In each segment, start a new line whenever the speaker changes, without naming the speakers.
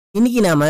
இன்னைக்கு நாம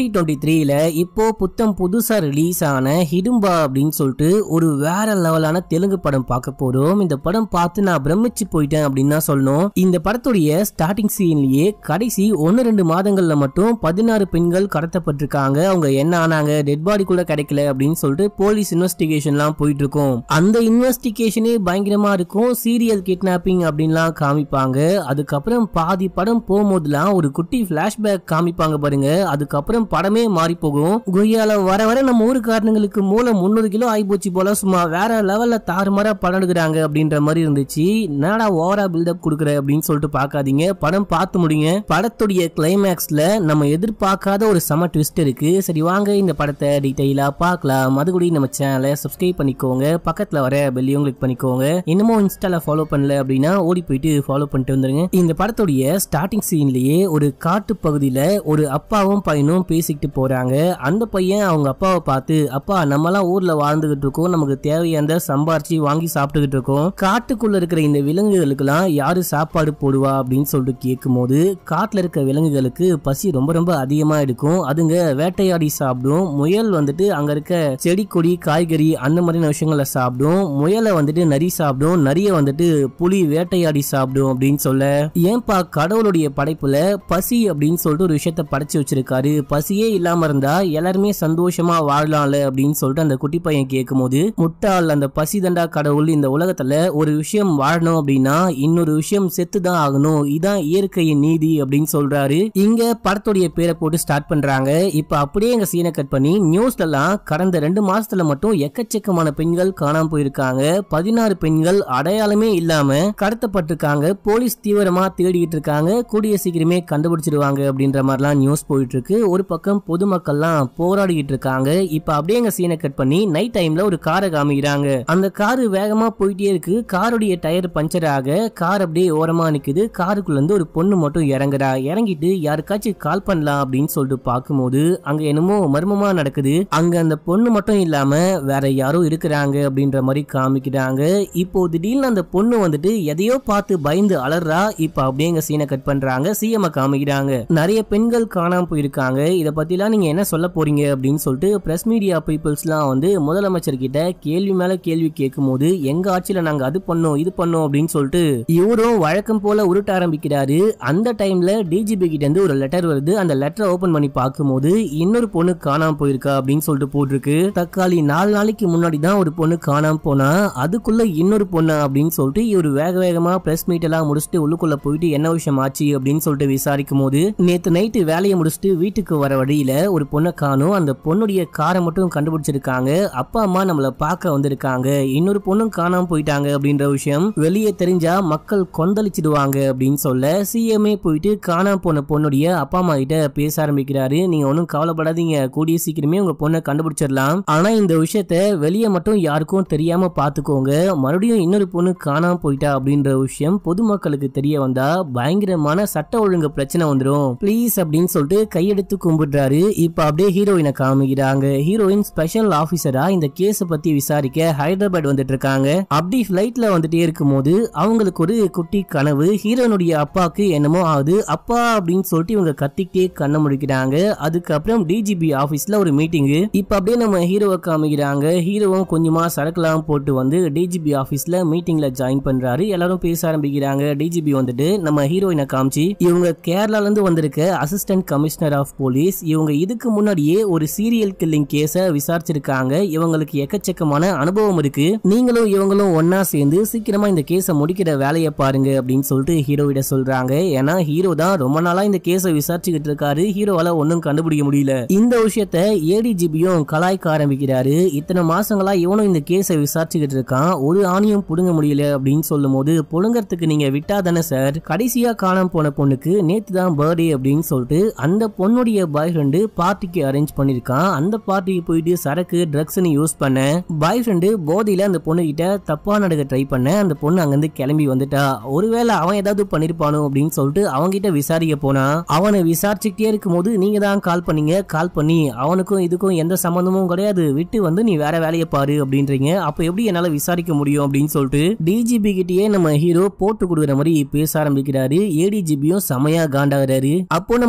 2023ல இப்போ புத்தம் புதுசா ரிலீஸ் ஆன ஹிடும்பா அப்படின்னு சொல்லிட்டு ஒரு வேற லெவலான தெலுங்கு படம் பார்க்க போறோம். இந்த படம் பார்த்து நான் பிரமிச்சு போயிட்டேன் அப்படின்னு தான் சொல்லணும். இந்த படத்துடைய ஸ்டார்டிங் சீன்லயே கடைசி 1-2 மாதங்கள்ல மட்டும் 16 பெண்கள் கடத்தப்பட்டிருக்காங்க. அவங்க என்ன ஆனாங்க, டெட் பாடி கூட கிடைக்கல அப்படின்னு சொல்லிட்டு போலீஸ் இன்வெஸ்டிகேஷன்லாம் போயிட்டு இருக்கும். அந்த இன்வெஸ்டிகேஷனே பயங்கரமா இருக்கும். சீரியல் கிட்னாப்பிங் அப்படின்லாம் காமிப்பாங்க. அதுக்கப்புறம் பாதி படம் போகும்போதுலாம் ஒரு குட்டி பிளாஷ்பேக் காமிப்பாங்க. அதுக்கப்புறம் படமே மாறி போகும். கொய்யால வர வர நம்ம ஊருக்காரங்களுக்கு மூளை 300 கிலோ ஆயிப்போச்சு போல, சும்மா வேற லெவல்ல தாறுமாறா படம் எடுக்கிறாங்க அப்படின்ற மாதிரி இருந்துச்சு. என்னடா ஓவரா பில்டப் கொடுக்குற அப்படின்னு சொல்லிட்டு பார்க்காதீங்க, படம் பார்த்து முடிங்க. படத்துடைய கிளைமேக்ஸ்ல நம்ம எதிர்பார்க்காத ஒரு செம ட்விஸ்ட் இருக்கு. சரி வாங்க இந்த படத்தை டீடைலா பார்க்கலாம். அதுக்கூட நம்ம சேனலை சப்ஸ்கிரைப் பண்ணிக்கோங்க, பக்கத்துல வர பெல்லையும் கிளிக் பண்ணிக்கோங்க. இன்னமும் இன்ஸ்டால ஃபாலோ பண்ணல அப்படின்னா ஓடி போயிட்டு ஃபாலோ பண்ணிட்டு வந்துருங்க. இந்த படத்துடைய ஸ்டார்டிங் சீன்லயே ஒரு காட்டு பகுதியில ஒரு அப்பாவும் பையனும் பேசிக்கிட்டு போறாங்க. அந்த பையன் அவங்க அப்பாவை பார்த்து, அப்பா நம்மலாம் ஊர்ல வாழ்ந்துகிட்டு இருக்கோம், நமக்கு தேவையான சம்பாரிச்சு வாங்கி சாப்பிட்டுக்கிட்டு இருக்கோம், காட்டுக்குள்ள இருக்கிற இந்த விலங்குகளுக்கு எல்லாம் யாரு சாப்பாடு போடுவா அப்படின்னு சொல்லிட்டு கேட்கும் போது, காட்டுல இருக்க விலங்குகளுக்கு பசி ரொம்ப ரொம்ப அதிகமா இருக்கும். அதுங்க வேட்டையாடி சாப்பிடும். முயல் வந்துட்டு அங்க இருக்க செடி கொடி காய்கறி அந்த மாதிரியான விஷயங்களை சாப்பிடும். முயலை வந்துட்டு நரி சாப்பிடும். நரிய வந்துட்டு புலி வேட்டையாடி சாப்பிடும் அப்படின்னு சொல்ல, ஏன்பா கடவுளுடைய படைப்புல பசி அப்படின்னு சொல்லிட்டு ஒரு விஷயத்த படைச்சு வச்சிருக்காரு, பசியே இல்லாம இருந்தா எல்லாருமே சந்தோஷமா வாழலாம்ல அப்படின்னு சொல்லிட்டு அந்த குட்டி பையன் கேட்கும் போது, முட்டாள், அந்த பசி தண்டா கடவுள், இந்த உலகத்துல ஒரு விஷயம் வாழணும் அப்படின்னா இன்னொரு விஷயம் செத்துதான் ஆகணும், இதான் இயற்கையின் நீதி அப்படின்னு சொல்றாரு. இங்க படத்துடைய பேரை போட்டு ஸ்டார்ட் பண்றாங்க. இப்ப அப்படியே எங்க சீனை கட் பண்ணி நியூஸ்ல எல்லாம் கடந்த 2 மாசத்துல மட்டும் எக்கச்சக்கமான பெண்கள் காணாம போயிருக்காங்க. 16 பெண்கள் அடையாளமே இல்லாம கடத்தப்பட்டிருக்காங்க. போலீஸ் தீவிரமா தேடிட்டு இருக்காங்க. கூடிய சீக்கிரமே கண்டுபிடிச்சிருவாங்க அப்படின்ற மாதிரிலாம் நியூஸ் போயிட்டு இருக்கு. ஒரு பக்கம் பொதுமக்கள்லாம் போராடிட்டு இருக்காங்க. இப்ப அப்படியே எங்க சீனை கட் பண்ணி நைட் டைம்ல ஒரு காரை காமிக்கிறாங்க. அந்த காரு வேகமா போயிட்டே இருக்கு. காருடைய டயர் பஞ்சர் ஆக கார் அப்படியே ஓரமா நிக்குது. காருக்குள்ள இருந்து ஒரு பொண்ணு மட்டும் இறங்குறா. இறங்கிட்டு யாருக்காச்சும் கால் பண்ணலாம் அப்படின்னு சொல்லிட்டு பார்க்கும்போது அங்க என்னமோ மர்மமா நடக்குது. அங்க அந்த பொண்ணு மட்டும் இல்லாம வேற யாரோ இருக்கிறாங்க அப்படின்ற மாதிரி காமிக்கிறாங்க. இப்போ திடீர்னு அந்த பொண்ணு வந்துட்டு எதையோ பார்த்து பயந்து அலறா. இப்ப அப்படியே எங்க சீனை கட் பண்றாங்க. சிஎம் காமிக்கிறாங்க. நிறைய பெண்கள் காணாம போயிருக்காங்க. இத பத்திலாம் நீங்க என்ன சொல்ல போறீங்க அப்படின்னு சொல்லிட்டு பிரஸ் மீடியா பீப்புள்ஸ்லாம் வந்து முதலமைச்சர் கிட்ட கேள்வி மேல கேள்வி கேட்கும் போது, எங்க ஆட்சியில நாங்க அது பண்ணோம் இது பண்ணோம் அப்படின்னு சொல்லிட்டு இவரும் வழக்கம் போல உருட்ட ஆரம்பிக்கிறாரு. அந்த டைம்ல டிஜிபி கிட்ட இருந்து ஒரு லெட்டர் வருது. அந்த லெட்டரை ஓபன் பண்ணி பார்க்கும்போது இன்னொரு பொண்ணு காணாம போயிருக்கா அப்படின்னு சொல்லிட்டு போட்டிருக்கு. தக்காளி 4 நாளைக்கு முன்னாடி தான் ஒரு பொண்ணு காணாம போனா, அதுக்குள்ள இன்னொரு பொண்ணு அப்படின்னு சொல்லிட்டு இவர் வேக வேகமா பிரஸ் மீட் எல்லாம் முடிச்சுட்டு உள்ளுக்குள்ள போயிட்டு என்ன விஷயம் ஆச்சு அப்படின்னு சொல்லிட்டு விசாரிக்கும் போது, நேத்து நைட்டு வேலையை முடிச்சுட்டு வீட்டுக்கு வர வழியில ஒரு பொண்ணை காணும். அந்த பொண்ணுடைய காரை மட்டும் கண்டுபிடிச்சிருக்காங்க. அப்பா அம்மா நம்மள பார்க்க வந்திருக்காங்க. இன்னொரு பொண்ணும் காணாம போயிட்டாங்க அப்படின்ற விஷயம் வெளியே தெரிஞ்சா மக்கள் கொந்தளிச்சிடுவாங்க அப்படின்னு சொல்ல, சிஎம்ஏ போயிட்டு காணாம போன பொண்ணுடைய அப்பா அம்மா கிட்ட பேச ஆரம்பிக்கிறாரு. நீங்க ஒன்னும் கவலைப்படாதீங்க, கூடிய சீக்கிரமே உங்க பொண்ணை கண்டுபிடிச்சிடலாம். ஆனா இந்த விஷயத்த வெளியே மட்டும் யாருக்கும் தெரியாம பாத்துக்கோங்க. மறுபடியும் இன்னொரு பொண்ணு காணாம போயிட்டா அப்படின்ற விஷயம் பொதுமக்களுக்கு தெரிய வந்தா பயங்கரமான சட்ட ஒழுங்கு பிரச்சனை வந்துடும், பிளீஸ் அப்படின்னு சொல்லிட்டு கையெடுத்து கும்பிடுறாரு. இப்ப அப்படியே ஹீரோயினை காமிக்கிறாங்க. ஹீரோயின் ஸ்பெஷல் ஆபீசரா இந்த கேஸ் பத்தி விசாரிக்க ஹைதராபாத் வந்துட்டு இருக்காங்க. அப்படி பிளைட்ல வந்துட்டே இருக்கும் போது அவங்களுக்கு ஒரு குட்டி கனவு. ஹீரோனுடைய அப்பாக்கு என்னமோ ஆகுது. அப்பா அப்படின்னு சொல்லிட்டு இவங்க கத்திக்கிட்டே கண்ண முடிக்கிறாங்க. அதுக்கப்புறம் டிஜிபி ஆபீஸ்ல ஒரு மீட்டிங். இப்ப அப்படியே நம்ம ஹீரோவை காமிக்கிறாங்க. ஹீரோவும் கொஞ்சமா சரக்குலாம் போட்டு வந்து டிஜிபி ஆபீஸ்ல மீட்டிங்ல ஜாயின் பண்றாரு. எல்லாரும் பேச ஆரம்பிக்கிறாங்க. டிஜிபி வந்துட்டு நம்ம ஹீரோயினை காமிச்சு, இவங்க கேரளால இருந்து வந்திருக்க அசிஸ்டன்ட் கமிஷனர் ஆஃப் போலீஸ், இவங்க இதுக்கு முன்னாடியே ஒரு சீரியல் கில்லிங் கேஸ விசாரிச்சிருக்காங்க. இவங்களுக்கு எக்கச்சக்கமான அனுபவம் இருக்கு. நீங்களும் இவங்களும் ஒன்னா சேர்ந்து சீக்கிரமா இந்த கேஸ முடிக்கிற வேலையை பாருங்க அப்படின்னு சொல்லிட்டு ஹீரோவிட சொல்றாங்க. ஏன்னா ஹீரோ தான் ரொம்ப நாளா இந்த கேஸ விசாரிச்சுக்கிட்டு இருக்காரு. ஹீரோவால ஒன்னும் கண்டுபிடிக்க முடியல. இந்த விஷயத்த ஏடிஜிபியும் கலாய்க்க ஆரம்பிக்கிறாரு. இத்தனை மாசங்களா இவனும் இந்த கேஸ விசாரிச்சுக்கிட்டு இருக்கான், ஒரு ஆணியும் புடுங்க முடியல அப்படின்னு சொல்லும் போது, புடுங்கறதுக்கு நீங்க விட்டா தானே சார், கடைசியா காணாம போன பொண்ணுக்கு நேத்து தான் பர்த்டே அப்படின்னு சொல்லிட்டு அந்த பொண்ணுடைய பாய் ஃப்ரெண்டு பார்ட்டிக்கு அரேஞ்ச் பண்ணிருக்கான். அந்த பார்ட்டிக்கு போயிட்டு சரக்கு ட்ரக்ஸ்னு யூஸ் பண்ண பாய் ஃப்ரெண்டு போதையில அந்த பொண்ணு கிட்ட தப்பா நடக்க ட்ரை பண்ண அந்த பொண்ணு அங்கிருந்து கிளம்பி வந்துட்டா. ஒருவேளை அவன் ஏதாவது பண்ணிருப்பானோ அப்படின்னு சொல்லிட்டு அவங்கிட்ட விசாரிக்க போனா, அவனை விசாரிச்சுக்கிட்டே இருக்கும் போது, நீங்க தான் கால் பண்ணீங்க, கால் பண்ணி அவனுக்கும் இதுக்கும் எந்த சம்பந்தமும் கிடையாது, விட்டு வந்து நீ வேற வேலையை பாரு அப்படின்றீங்க, அப்ப எப்படி என்னால விசாரிக்க முடியும் அப்படின்னு சொல்லிட்டு டிஜிபி கிட்டயே நம்ம ஹீரோ போட்டு கொடுக்குற மாதிரி பேச ஆரம்பிக்கிறாரு. ஏடிஜிபியும் செமையா காண்டாகிறாரு. அப்போ நம்ம ஹீரோ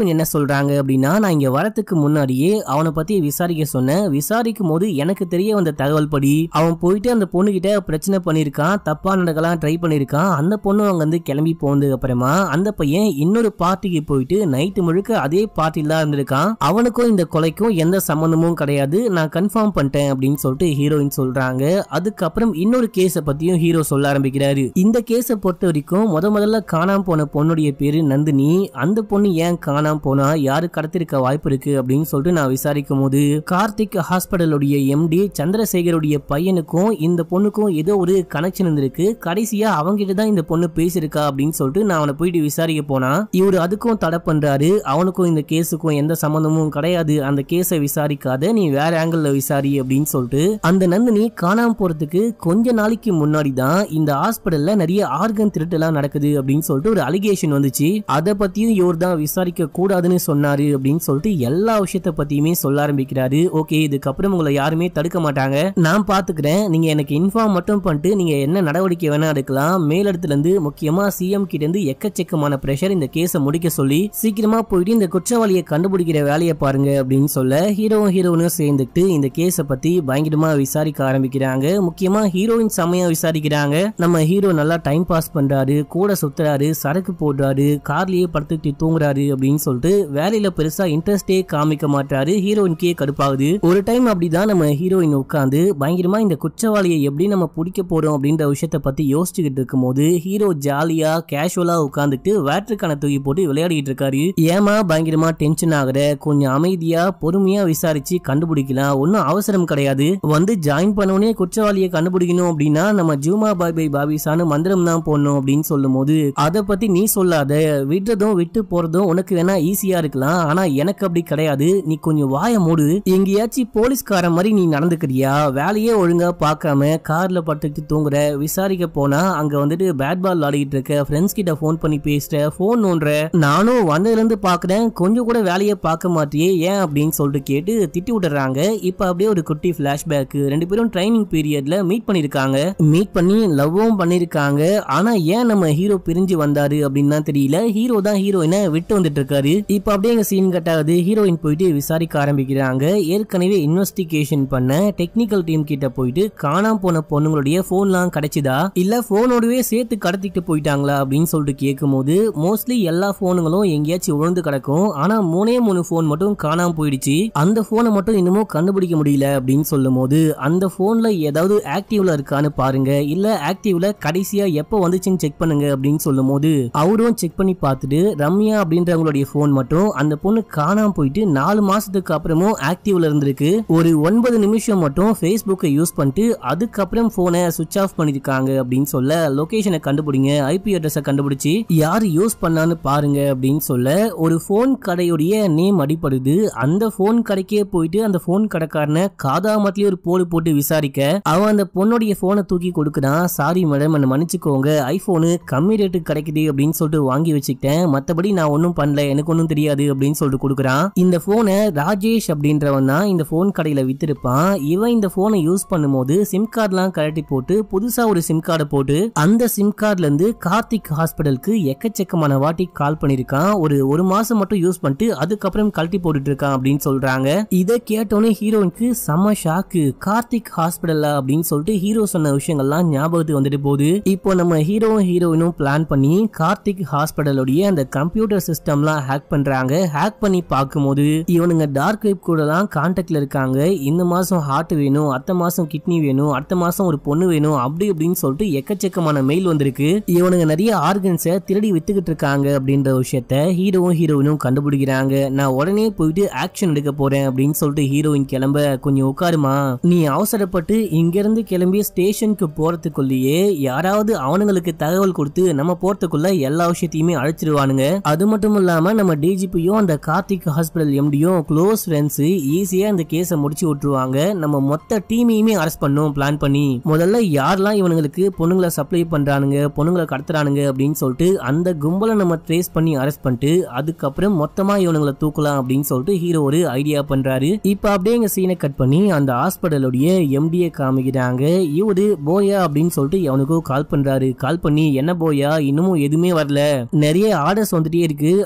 ஹீரோயின் என்ன சொல்றாங்க அப்படின்னா, நான் இங்க வரதுக்கு முன்னாடியே அவனை பத்தி விசாரிக்க சொன்னேன். விசாரிக்கும் போது எனக்கு தெரிய வந்த தகவல் படி அவன் போயிட்டு அந்த பொண்ணு கிட்ட பிரச்சனை பண்ணிருக்கான், தப்பா நடக்கலாம் ட்ரை பண்ணிருக்கான். அந்த பொண்ணு அங்க வந்து கிளம்பி போனதுக்கு அப்புறமா அந்த பையன் இன்னொரு பார்ட்டிக்கு போயிட்டு நைட்டு முழுக்க அதே பார்ட்டில தான் இருந்திருக்கான். அவனுக்கும் இந்த கொலைக்கும் எந்த சம்பந்தமும் கிடையாது, நான் கன்ஃபார்ம் பண்ணிட்டேன் அப்படின்னு சொல்லிட்டு ஹீரோயின் சொல்றாங்க. அதுக்கப்புறம் இன்னொரு கேஸ பத்தியும் ஹீரோ சொல்ல ஆரம்பிக்கிறாரு. இந்த கேஸ பொறுத்த வரைக்கும் முதல்ல காணாம போன பொண்ணுடைய பேரு நந்தினி. அந்த பொண்ணு ஏன் காணாம போனா, யாரு கடத்திருக்க வாய்ப்பு இருக்கு அப்படின்னு சொல்லிட்டு நான் விசாரிக்கும் போது கார்த்திக் ஹாஸ்பிடலுடைய எம்டி சந்திரசேகருடைய பையனுக்கும் இந்த பொண்ணுக்கும் ஏதோ ஒரு கனெக்ஷன் இருந்திருக்கு. கடைசியா அவங்கிட்ட தான் இந்த பொண்ணு பேசிருக்கா அப்படின்னு சொல்லிட்டு நான் அவனை போயிட்டு விசாரிக்க போனா இவரு அதுக்கும் தடை பண்றாரு. அவனுக்கும் இந்த கேஸுக்கும் எந்த சம்பந்தமும் கிடையாது, அந்த கேஸை விசாரிக்காத, நீ வேற ஆங்கிள் விசாரி அப்படின்னு சொல்லிட்டு அந்த நந்தினி காணாம போறதுக்கு கொஞ்ச நாளைக்கு முன்னாடி தான் இந்த ஹாஸ்பிடல்ல நிறைய ஆர்கன் திருட்டெல்லாம் நடக்குது அப்படின்னு சொல்லிட்டு ஒரு அலிகேஷன் வந்துச்சு. அதை பத்தியும் இவர் தான் விசாரிக்க கூடாதுன்னு சொன்னாரு அப்படின்னு சொல்லிட்டு எல்லா விஷயத்த பத்தியுமே சொல்ல ஆரம்பிக்கிறாரு. ஓகே, இதுக்கப்புறம் உங்களை யாருமே தடுக்க மாட்டாங்க, நான் பாத்துக்கிறேன், நீங்க எனக்கு இன்ஃபார்ம் மட்டும் பண்ணிட்டு நீங்க என்ன நடவடிக்கை வேணா எடுக்கலாம். மேலிடத்துல இருந்து முக்கியமா சிஎம் கிட்ட இருந்து எக்கச்சக்கமான பிரஷர் இந்த கேஸை முடிக்க சொல்லி சீக்கிரமா போயிட்டு இந்த குற்றவாளியை கண்டுபிடிக்கிற வேலையை பாருங்க அப்படின்னு சொல்ல ஹீரோயினும் சேர்ந்துட்டு இந்த கேஸை பத்தி பயங்கரமா விசாரிக்க ஆரம்பிக்கிறாங்க. முக்கியமா ஹீரோயின் செமையா விசாரிக்கிறாங்க. நம்ம ஹீரோ நல்லா டைம் பாஸ் பண்றாரு, கூட சுத்துறாரு, சரக்கு போடுறாரு, கார்லயே படுத்துட்டு தூங்குறாரு அப்படின்னு சொல்லிட்டு வேலையில பெருசா இன்ட்ரெஸ்டே காமிக்க மாட்டாரு. ஹீரோயின்கே கடுப்பாகுது. ஒரு டைம் அப்படிதான் நம்ம ஹீரோயின் உட்காந்து பயங்கரமா இந்த குற்றவாளியை எப்படி நம்ம பிடிக்க போறோம் அப்படின்ற விஷயத்த பத்தி யோசிச்சுக்கிட்டு இருக்கும் போது ஹீரோ ஜாலியா கேஷுவலா உட்காந்துட்டு வேட்டருக்கான தூக்கி போட்டு விளையாடிட்டு இருக்காரு. ஏமா பயங்கரமா டென்ஷன் ஆகுற, கொஞ்சம் அமைதியா பொறுமையா விசாரிச்சு கண்டுபிடிக்கலாம், ஒன்னும் அவசரம் கிடையாது. வந்து ஜாயின் பண்ணவனே குற்றவாளியை கண்டுபிடிக்கணும் அப்படின்னா நம்ம ஜூமா பாய் பை பாபிசான்னு மந்திரம் தான் போடணும் அப்படின்னு சொல்லும் போது அதை பத்தி நீ சொல்லாத, விடுறதும் விட்டு போறதும் உனக்கு வேணா ஈஸியா இருக்கலாம், ஆனா எனக்கு அப்படி கிடையாது, நீ கொஞ்சம் வாய மூடு. எங்கேயாச்சும் போலீஸ்கார மாதிரி நீ நடந்துக்கிறியா, வேலையே ஒழுங்கா பார்க்காம கார்ல படுத்துட்டு தூங்குற, விசாரிக்க போனா அங்க வந்துட்டு பேட் பால் ஆடிட்டு இருக்க, ஃப்ரெண்ட்ஸ் கிட்ட போன் பண்ணி பேசுற, போன் நோண்டுற, நானும் வந்ததுல இருந்து பாக்குறேன், கொஞ்சம் கூட வேலையை பார்க்க மாட்டியே ஏன் அப்படின்னு சொல்லிட்டு கேட்டு திட்டி விட்டுறாங்க. இப்ப அப்படியே ஒரு குட்டி பிளாஷ்பேக், ரெண்டு பேரும் ட்ரைனிங் பீரியட்ல மீட் பண்ணிருக்காங்க, மீட் பண்ணி லவ்வும் பண்ணிருக்காங்க. ஆனா ஏன் நம்ம ஹீரோ பிரிஞ்சு வந்தாரு அப்படின்னு தெரியல. ஹீரோ தான் ஹீரோயினை விட்டு வந்துட்டு இருக்காரு. இப்ப அப்படியே எங்க சீன் கட் ஆகுது. ஹீரோயின் போயிட்டு விசாரிக்க ஆரம்பிக்கிறாங்க. ஏற்கனவே இன்வெஸ்டிகேஷன் பண்ண டெக்னிக்கல் டீம் கிட்ட போயிட்டு காணாம போன பொண்ணுங்களுடைய போன்லாம் கிடைச்சுதா இல்ல போனோடவே சேர்த்து கடத்திட்டு போயிட்டாங்களா அப்படின்னு சொல்லிட்டு கேட்கும் போது மோஸ்ட்லி எல்லா போனுங்களும் எங்கேயாச்சும் உழுந்து கிடக்கும், ஆனா 3 போன் மட்டும் காணாம போயிடுச்சு, அந்த போனை மட்டும் இன்னமும் கண்டுபிடிக்க முடியல அப்படின்னு சொல்லும் போது அந்த போன்ல ஏதாவது ஆக்டிவ்ல இருக்கான்னு பாருங்க, இல்ல ஆக்டிவ்ல கடைசியா எப்ப வந்துச்சுன்னு செக் பண்ணுங்க அப்படின்னு சொல்லும் போது அவரும் செக் பண்ணி பார்த்துட்டு ரம்யா அப்படின்றவங்களுடைய போன் மட்டும் அந்த பொண்ணு காணாம போயிட்டு 4 மாசத்துக்கு அப்புறமும் ஆக்டிவ்ல இருந்திருக்கு. ஒரு 9 நிமிஷம் மட்டும் Facebookஐ யூஸ் பண்ணிட்டு அதுக்கப்புறம் போனை சுவிட்ச் ஆஃப் பண்ணிருக்காங்க அப்படின்னு சொல்ல லொகேஷனை கண்டுபிடிங்க, ஐபி அட்ரஸை கண்டுபிடிச்சு யாரு யூஸ் பண்ணான்னு பாருங்க அப்படின்னு சொல்ல ஒரு போன் கடையுடைய நேம் அடிப்படுது. அந்த போன் கடைக்கே போயிட்டு அந்த போன் கடைக்காரனை காதாமத்திலே ஒரு போடு போட்டு விசாரிக்க அவன் அந்த பொண்ணுடைய போனை தூக்கி கொடுக்குறான். சாரி மேடம், என்ன மன்னிச்சுக்கோங்க, ஐபோனு கம்மி ரேட்டுக்கு கிடைக்குது அப்படின்னு சொல்லிட்டு வாங்கி வச்சுக்கிட்டேன், மத்தபடி நான் ஒன்னும் பண்ணல, எனக்கு ஒன்னும் தெரியாது அப்படின்னு சொல்லிட்டு கொடுக்குறான். இந்த போனை ராஜேஷ் அப்படின்றவன் தான் இந்த போன் கடையில வித்திருப்பான். இவன் இந்த போனை யூஸ் பண்ணும்போது சிம் கார்டுலாம் கழட்டி போட்டு புதுசா ஒரு சிம் கார்டை போட்டு அந்த சிம் கார்டுல இருந்து கார்த்திக் ஹாஸ்பிடலுக்கு எக்கச்சக்கமான வாட்டி கால் பண்ணிருக்கான். ஒரு மாசம் மட்டும் யூஸ் பண்ணிட்டு அதுக்கப்புறம் கழட்டி போட்டுட்டு இருக்கான் அப்படின்னு சொல்றாங்க. இதை கேட்டோன்னே ஹீரோனுக்கு செம ஷாக்கு. கார்த்திக் ஹாஸ்பிடல்ல அப்படின்னு சொல்லிட்டு ஹீரோ சொன்ன விஷயங்கள்லாம் ஞாபகத்துக்கு வந்துட்டு போகுது. இப்போ நம்ம ஹீரோயினும் பிளான் பண்ணி கார்த்திக் ஹாஸ்பிடலுடைய அந்த கம்ப்யூட்டர் சிஸ்டம்லாம் ஹேக் பண்றாங்க. ஹேக் பண்ணி பார்க்கும்போது இவனுங்க டார்க் வெப் கூட தான் கான்டாக்ட்ல இருக்காங்க. இந்த மாசம் ஹார்ட் வேணும், அடுத்த மாசம் கிட்னி வேணும், அடுத்த மாசம் ஒரு பொண்ணு வேணும், அப்படி அப்படின்னு சொல்லிட்டு எக்கச்சக்கமான மெயில் வந்திருக்கு. இவனுங்க நிறைய ஆர்கன்ஸை திருடி வித்துக்கிட்டு இருக்காங்க அப்படின்ற விஷயத்த ஹீரோயினும் கண்டுபிடிக்கிறாங்க. நான் உடனே போயிட்டு ஆக்ஷன் எடுக்க போறேன் அப்படின்னு சொல்லிட்டு ஹீரோயின் கிளம்ப, கொஞ்சம் உட்காருமா, நீ அவசரப்பட்டு இங்க இருந்து கிளம்பி ஸ்டேஷனுக்கு போறதுக்குள்ளேயே யாராவது அவனுங்களுக்கு தகவல் கொடுத்து நம்ம போறதுக்குள்ள எல்லா விஷயத்தையுமே அழைச்சிருவானுங்க. அது மட்டும் இல்லாம நம்ம டிஜிபியும் அந்த கார்த்திக் ஹாஸ்பிடல் எம்டியும் க்ளோஸ் ஃப்ரெண்ட்ஸ், ஈஸியா இந்த கேஸை முடிச்சு விட்டுருவாங்க. நம்ம மொத்த டீமையுமே அரெஸ்ட் பண்ணோம் பிளான் பண்ணி. முதல்ல யாரெல்லாம் இவனுங்களுக்கு பொண்ணுங்களை சப்ளை பண்றானுங்க, பொண்ணுங்களை கடத்துறானுங்க அப்படின்னு சொல்லிட்டு அந்த கும்பலை நம்ம ட்ரேஸ் பண்ணி அரெஸ்ட் பண்ணிட்டு அதுக்கப்புறம் மொத்தமா இவனுங்களை தூக்கலாம் அப்படின்னு சொல்லிட்டு ஹீரோ ஒரு ஐடியா பண்றாரு. இப்ப அப்படியே எங்க சீனை கட் பண்ணி அந்த ஹாஸ்பிடலுடைய எம்டியை காமிக்கிறாங்க. இவரு போயா அப்படின்னு சொல்லிட்டு அவனுக்கும் கால் பண்றாரு. கால் பண்ணி, என்ன போயா இன்னமும் எதுவுமே வரல, நிறைய ஆர்டர்ஸ் வந்துட்டே இருக்கு, ஆனா உங்க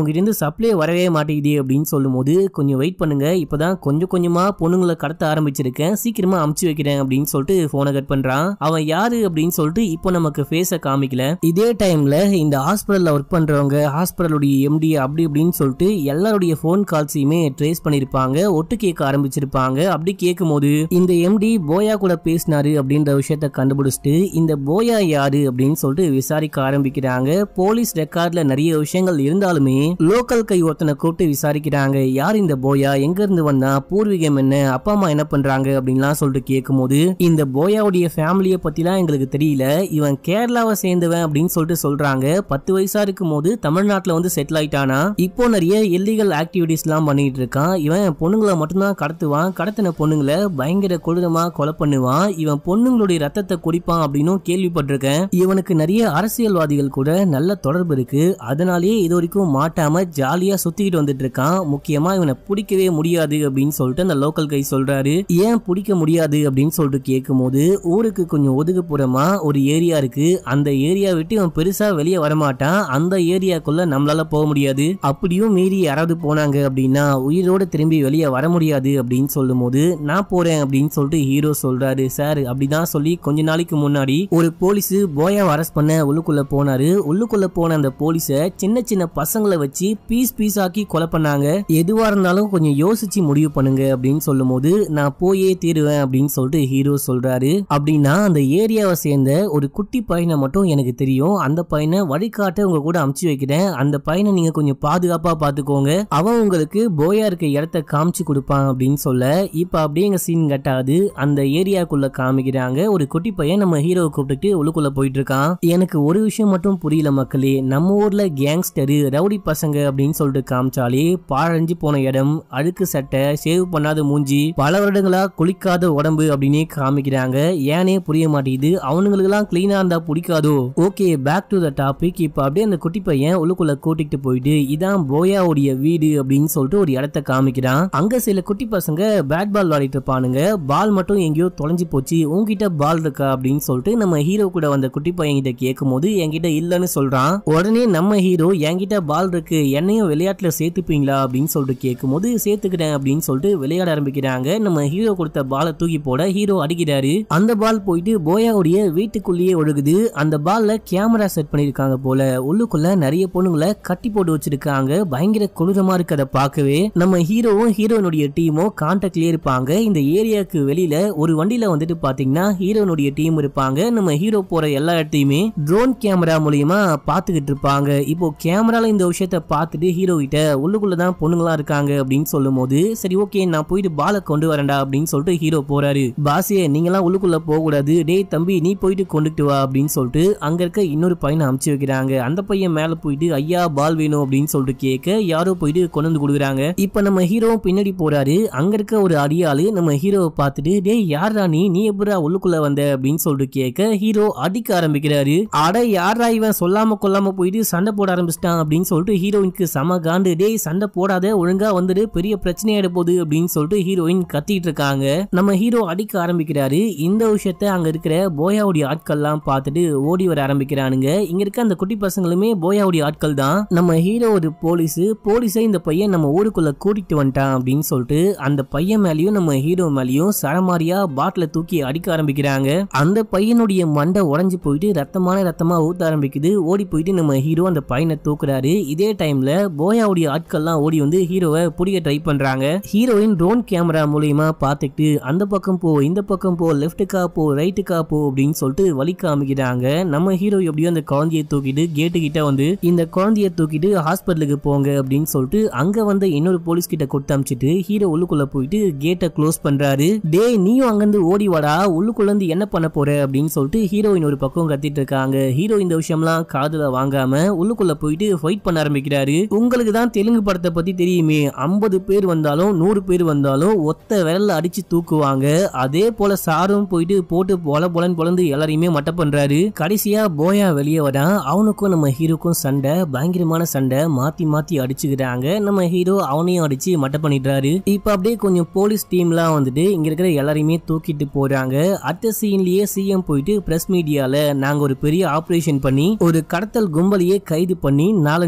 உங்ககிட்ட இருந்து சப்ளை வரவே மாட்டேங்குது அப்படின்னு சொல்லும்போது கொஞ்சம் வெயிட் பண்ணுங்க, இப்பதான் கொஞ்சம் கொஞ்சமா பொண்ணுங்களை கடத்த ஆரம்பிச்சிருக்கேன், சீக்கிரமா அமுச்சு வைக்கிறேன் அப்படின்னு சொல்லிட்டு போனை கட் பண்றான். அவன் யாரு அப்படின்னு சொல்லிட்டு இப்போ நமக்கு ஃபேஸ காமிக்கல. இதே டைம்ல இந்த ஹாஸ்பிடல்ல ஒர்க் பண்றவங்க, ஹாஸ்பிடலுடைய எம்டி அப்படி இப்படின்னு சொல்லிட்டு எல்லாருடைய போன் கால்ஸையுமே ட்ரேஸ் பண்ணிருப்பாங்க, ஒட்டு கேட்க ஆரம்பிச்சிருப்பாங்க. அப்படி கேட்கும் போது இந்த எம்டி போயா கூட பேசினாரு அப்படின்ற விஷயத்த கண்டுபிடிச்சிட்டு இந்த போயா யாரு அப்படின்னு சொல்லிட்டு விசாரிக்க ஆரம்பிக்கிறாங்க. போலீஸ் ரெக்கார்ட்ல நிறைய விஷயங்கள் இருந்தாலுமே லோக்கல் கை ஒருத்தனை கூப்பிட்டு விசாரிக்கிறாங்க. யார் இந்த போயா, எங்க இருந்து வந்தா, பூர்வீகம் என்ன, அப்பா அம்மா என்ன பண்றாங்க அப்படின்லாம் சொல்லிட்டு கேட்கும் போது இந்த போயாவுடைய ஃபேமிலியை பத்திலாம் எங்களுக்கு தெரியல, இவன் கேரளாவை சேர்ந்தவன் அப்படின்னு சொல்லிட்டு சொல்றாங்க. 10 வயசா இருக்கும் போது தமிழ்நாட்டுல வந்து செட்டில் ஆயிட்டானா, இப்போ நிறைய இல்லீகல் ஆக்டிவிட்டிஸ் எல்லாம் பண்ணிட்டு இருக்கான். இவன் பொண்ணுங்களை மட்டும்தான் கடத்துவான், கடத்தின பொண்ணுங்களை பயங்கர கொடூரமா கொலை பண்ணுவான், இவன் பொண்ணுங்களுடைய ரத்தத்தை குடிப்பான் அப்படின்னு கேள்விப்பட்டிருக்கேன். இவனுக்கு நிறைய அரசியல்வாதிகள் கூட நல்ல தொடர்பு இருக்கு, அதனாலேயே இது வரைக்கும் மாட்டாம ஜாலியா சுத்திக்கிட்டு வந்துட்டு இருக்கான். முக்கியமா இவனை பிடிக்கவே முடியாது அப்படின்னு சொல்லிட்டு அந்த லோக்கல் கை சொல்றாரு. ஏன் பிடிக்க முடியாது அப்படின்னு சொல்லிட்டு கேட்கும் போது ஊருக்கு கொஞ்சம் ஒதுக்குப்புறமா ஒரு ஏரியா இருக்கு, அந்த ஏரியா விட்டு இவன் பெருசா வெளியே வரமாட்டான், அந்த ஏரியாக்குள்ள நம்மளால போக முடியாது, அப்படியும் மீறி யாராவது போனாங்க அப்படின்னா உயிரோடு திரும்பி வெளியே வர முடியாது அப்படின்னு சொல்லும் போது நான் போறேன் அப்படின்னு சொல்லிட்டு ஹீரோ சொல்றாரு. சார் அப்படிதான் சொல்லி கொஞ்ச நாளைக்கு முன்னாடி ஒரு போலீஸ் போயாவை அரெஸ்ட் பண்ண உள்ளுக்குள்ள போனாரு. உள்ளுக்குள்ள போன அந்த போலீஸ சின்ன சின்ன பசங்களை வச்சு பீஸ் பீஸ் ஆக்கி கொலை பண்ணாங்க. எதுவா இருந்தாலும் கொஞ்சம் யோசிச்சு முடிவு பண்ணுங்க அப்படின்னு சொல்லும் போது நான் போயே தீருவேன் அப்படின்னு சொல்லிட்டு ஹீரோ சொல்றாரு. அப்படின்னா அந்த ஏரியாவை சேர்ந்த ஒரு குட்டி பையனை மட்டும் எனக்கு தெரியும், அந்த பையனை வழிகாட்ட உங்க கூட அமுச்சு வைக்கிறேன், அந்த பையனை நீங்க கொஞ்சம் பாதுகாப்பா பாத்துக்கோங்க, அவன் உங்களுக்கு போயா இருக்க இடத்த காமிச்சு கொடுப்பான் அப்படின்னு சொல்ல இப்ப அப்படியே எங்க சீன் கட்டாது அந்த ஏரியாக்குள்ள காமிக்கிறாங்க. ஒரு குட்டி பையன் நம்ம ஹீரோவை கூப்பிட்டு உள்ளுக்குள்ள போயிட்டு இருக்கான். எனக்கு ஒரு விஷயம் மட்டும் புரியல மக்களே, நம்ம ஊர்ல கேங்ஸ்டரு ரவுடி பசங்க அப்படின்னு சொல்லிட்டு காமிச்சாலே பாழஞ்சு போன இடம், அழுக்கு சட்டை, சேவ் பண்ணாத மூஞ்சி, பல வருடங்களா குளிக்காத உடம்பு அப்படின்னு காமிக்கிறாங்க. ஏனே புரிய மாட்டேங்குது, அவனுங்களுக்கு எல்லாம் கிளீனா இருந்தா பிடிக்காதோ. Okay, back to the topic. இப்ப அப்படியே அந்த குட்டி பையன் உள்ளுக்குள்ள கூட்டிட்டு போயிட்டு இதான் போயாவுடைய வீடு அப்படின்னு சொல்லிட்டு ஒரு இடத்த காமிக்கிறான். அங்க சில குட்டி பசங்க பேட் பால் விளையாடிட்டு இருப்பானுங்க, பால் மட்டும் எங்கேயோ தொலைஞ்சு போச்சு, உங்ககிட்ட பால் இருக்கா அப்படின்னு சொல்லிட்டு நம்ம ஹீரோ கூட வந்த குட்டி பையன் கிட்ட கேட்கும் போது என்கிட்ட இல்லன்னு சொல்றான். உடனே நம்ம ஹீரோ என்கிட்ட பால் இருக்கு, என்னையும் விளையாட்டுல சேர்த்துப்பீங்களா அப்படின்னு சொல்லிட்டு கேட்கும் போது சேர்த்துக்கிறேன் அப்படின்னு சொல்லிட்டு விளையாட ஆரம்பிக்கிறாங்க. நம்ம ஹீரோ கொடுத்த பாலை தூக்கி போட ஹீரோ அடிக்கிறாரு. அந்த பால் போயிட்டு போயாவுடைய வீட்டுக்குள்ளேயே ஒழுகுது. அந்த பால்ல கேமரா செட் பண்ணிருக்காங்க போல, உள்ளுக்குள்ள நிறைய பொண்ணுங்களை கட்டி போட்டு வச்சிருக்காங்க, பயங்கர கொடூரமா இருக்கு அதை பார்க்கவே. நம்ம ஹீரோவும் ஹீரோனுடைய டீமும் கான்டாக்ட்லயே இருப்பாங்க. இந்த ஏரியாவுக்கு வெளியில ஒரு வண்டியில வந்துட்டு பாத்தீங்கன்னா ஹீரோனுடைய டீம் இருப்பாங்க. நம்ம ஹீரோ போற எல்லா இடத்தையுமே ட்ரோன் கேமரா மூலியமா பாத்துக்கிட்டு இருப்பாங்க. இப்போ கேமரால இந்த விஷயத்த பார்த்துட்டு ஹீரோ கிட்ட உள்ளுக்குள்ளதான் பொண்ணுங்களா இருக்காங்க அப்படின்னு சொல்லும் போது சரி ஓகே நான் போயிட்டு பாலை கொண்டு வரேன்டா அப்படின்னு சொல்லிட்டு ஹீரோ போறாரு. பாசியே நீங்களாம் உள்ளுக்குள்ள போக கூடாது, டேய் தம்பி நீ போயிட்டு கொண்டுட்டு வா அப்படின்னு சொல்லிட்டு அங்க இருக்க இன்னொரு பையனை அமுச்சு வைக்கிறாங்க. அந்த பையன் மேல போயிட்டு ஐயா பால் வேணும் அப்படின்னு சொல்லிட்டு கேட்க யாரோ போயிட்டு கொண்டு வந்து கொடுக்குறாங்க. இப்ப நம்ம ஹீரோ பின்னாடி போறாரு. அங்க இருக்க ஒரு அடியாளு நம்ம ஹீரோவை பார்த்துட்டு டேய் யாரா நீ எப்படா உள்ளுக்குள்ள வந்த அப்படின்னு சொல்லிட்டு கேட்க ஹீரோ அடிக்க ஆரம்பிக்கிறாரு. அட யாரா இவன் சொல்லாம கொல்லாம போயிட்டு சண்டை போட ஆரம்பிச்சிட்டான் அப்படின்னு சொல்லிட்டு ஹீரோயினுக்கு சம காண்டு. டேய் சண்டை போடாத, ஒழுங்கா வந்துட்டு பெரிய பிரச்சனையாயிட போகுது அப்படின்னு சொல்லிட்டு ஹீரோயின் கத்திட்டு இருக்காங்க. நம்ம ஹீரோ அடிக்க ஆரம்பிக்கிறாரு. இந்த விஷயத்த அங்க இருக்கிற போயாவுடைய ஆட்கள்லாம் பார்த்துட்டு ஓடி வர ஆரம்பிக்கிறானுங்க. இங்க இருக்க அந்த குட்டி பசங்களுமே போயாவுடைய ஆட்கள் தான். நம்ம ஹீரோ ஒரு போலீஸை இந்த பையன் நம்ம ஊருக்குள்ள கூட்டிட்டு வந்துட்டான் அப்படின்னு சொல்லிட்டு அந்த பையன் மேலயும் நம்ம ஹீரோ மேலயும் சரமாரியா பாட்டில தூக்கி அடிக்க ஆரம்பிக்கிறாங்க. அந்த பையனுடைய மண்டை உடைஞ்சு போயிட்டு ரத்தமா ஊத்த ஆரம்பிக்குது. ஓடி போயிட்டு நம்ம ஹீரோ அந்த பையனை தூக்குறாரு. இதே டைம்ல போயாவுடைய ஆட்கள்லாம் ஓடி வந்து ஹீரோவை பிடிக்க ட்ரை பண்றாங்க. ஹீரோயின் ட்ரோன் கேமரா மூலியமா பாத்துக்கிட்டு அந்த பக்கம் போ, இந்த பக்கம் போ, லெப்டுக்கா போ, ரைட்டுக்கா போ அப்படின்னு சொல்லிட்டு வழி காமிக்கிறாங்க. நம்ம ஹீரோ எப்படியோ அந்த குழந்தையை தூக்கிட்டு கேட்டு கிட்ட வந்து இந்த குழந்தையை தூக்கிட்டு ஹாஸ்பிட்டலுக்கு போங்க அப்படின்னு சொல்லிட்டு அங்க வந்து இன்னொரு போலீஸ் கிட்ட கொடுத்து அமிச்சிட்டு ஹீரோ உள்ளுக்குள்ள போயிட்டு கேட்டை க்ளோஸ் பண்றாரு. டேய் நீயும் அங்கிருந்து ஓடி வாடா, உள்ளுக்குள்ள இருந்து என்ன பண்ண போற அப்படின்னு சொல்லிட்டு ஹீரோயின் ஒரு பக்கம் கத்திட்டு இருக்காங்க. ஹீரோ இந்த விஷயம்லாம் காதுல வாங்காம உள்ளுக்குள்ள போயிட்டு ஃபைட் பண்ண ஆரம்பிக்கிறாரு. உங்களுக்கு தான் தெலுங்கு படத்தை பத்தி தெரியுமே, 50 பேர் வந்தாலும் 100 பேர் வந்தாலும் ஒத்த விரல்ல அடிச்சு தூக்குவாங்க. அதே போல சாரும் போயிட்டு போட்டு பொலன்னு பொலந்து எல்லாரையுமே மட்ட பண்றாரு. கடைசியா போயா வெளியே வரான். அவனுக்கும் நம்ம ஹீரோக்கும் சண்டை, பயங்கரமான சண்டை, மாத்தி அடிச்சுக்கிறாங்க. நம்ம ஹீரோ அவனையும் அடிச்சு மட்ட பண்ணிடுறாரு. இப்ப அப்படியே கொஞ்சம் போலீஸ் டீம்லாம் வந்துட்டு இங்க இருக்கிற எல்லாரையுமே தூக்கிட்டு போறாங்க. அடுத்த சீன்லயே சிஎம் போயிட்டு பிரஸ் மீடியால நாங்க ஒரு பெரிய ஆபரேஷன் பண்ணி ஒரு கடத்தல் கும்பலையே கைது பண்ணி 4-5 பொண்ணுங்களோட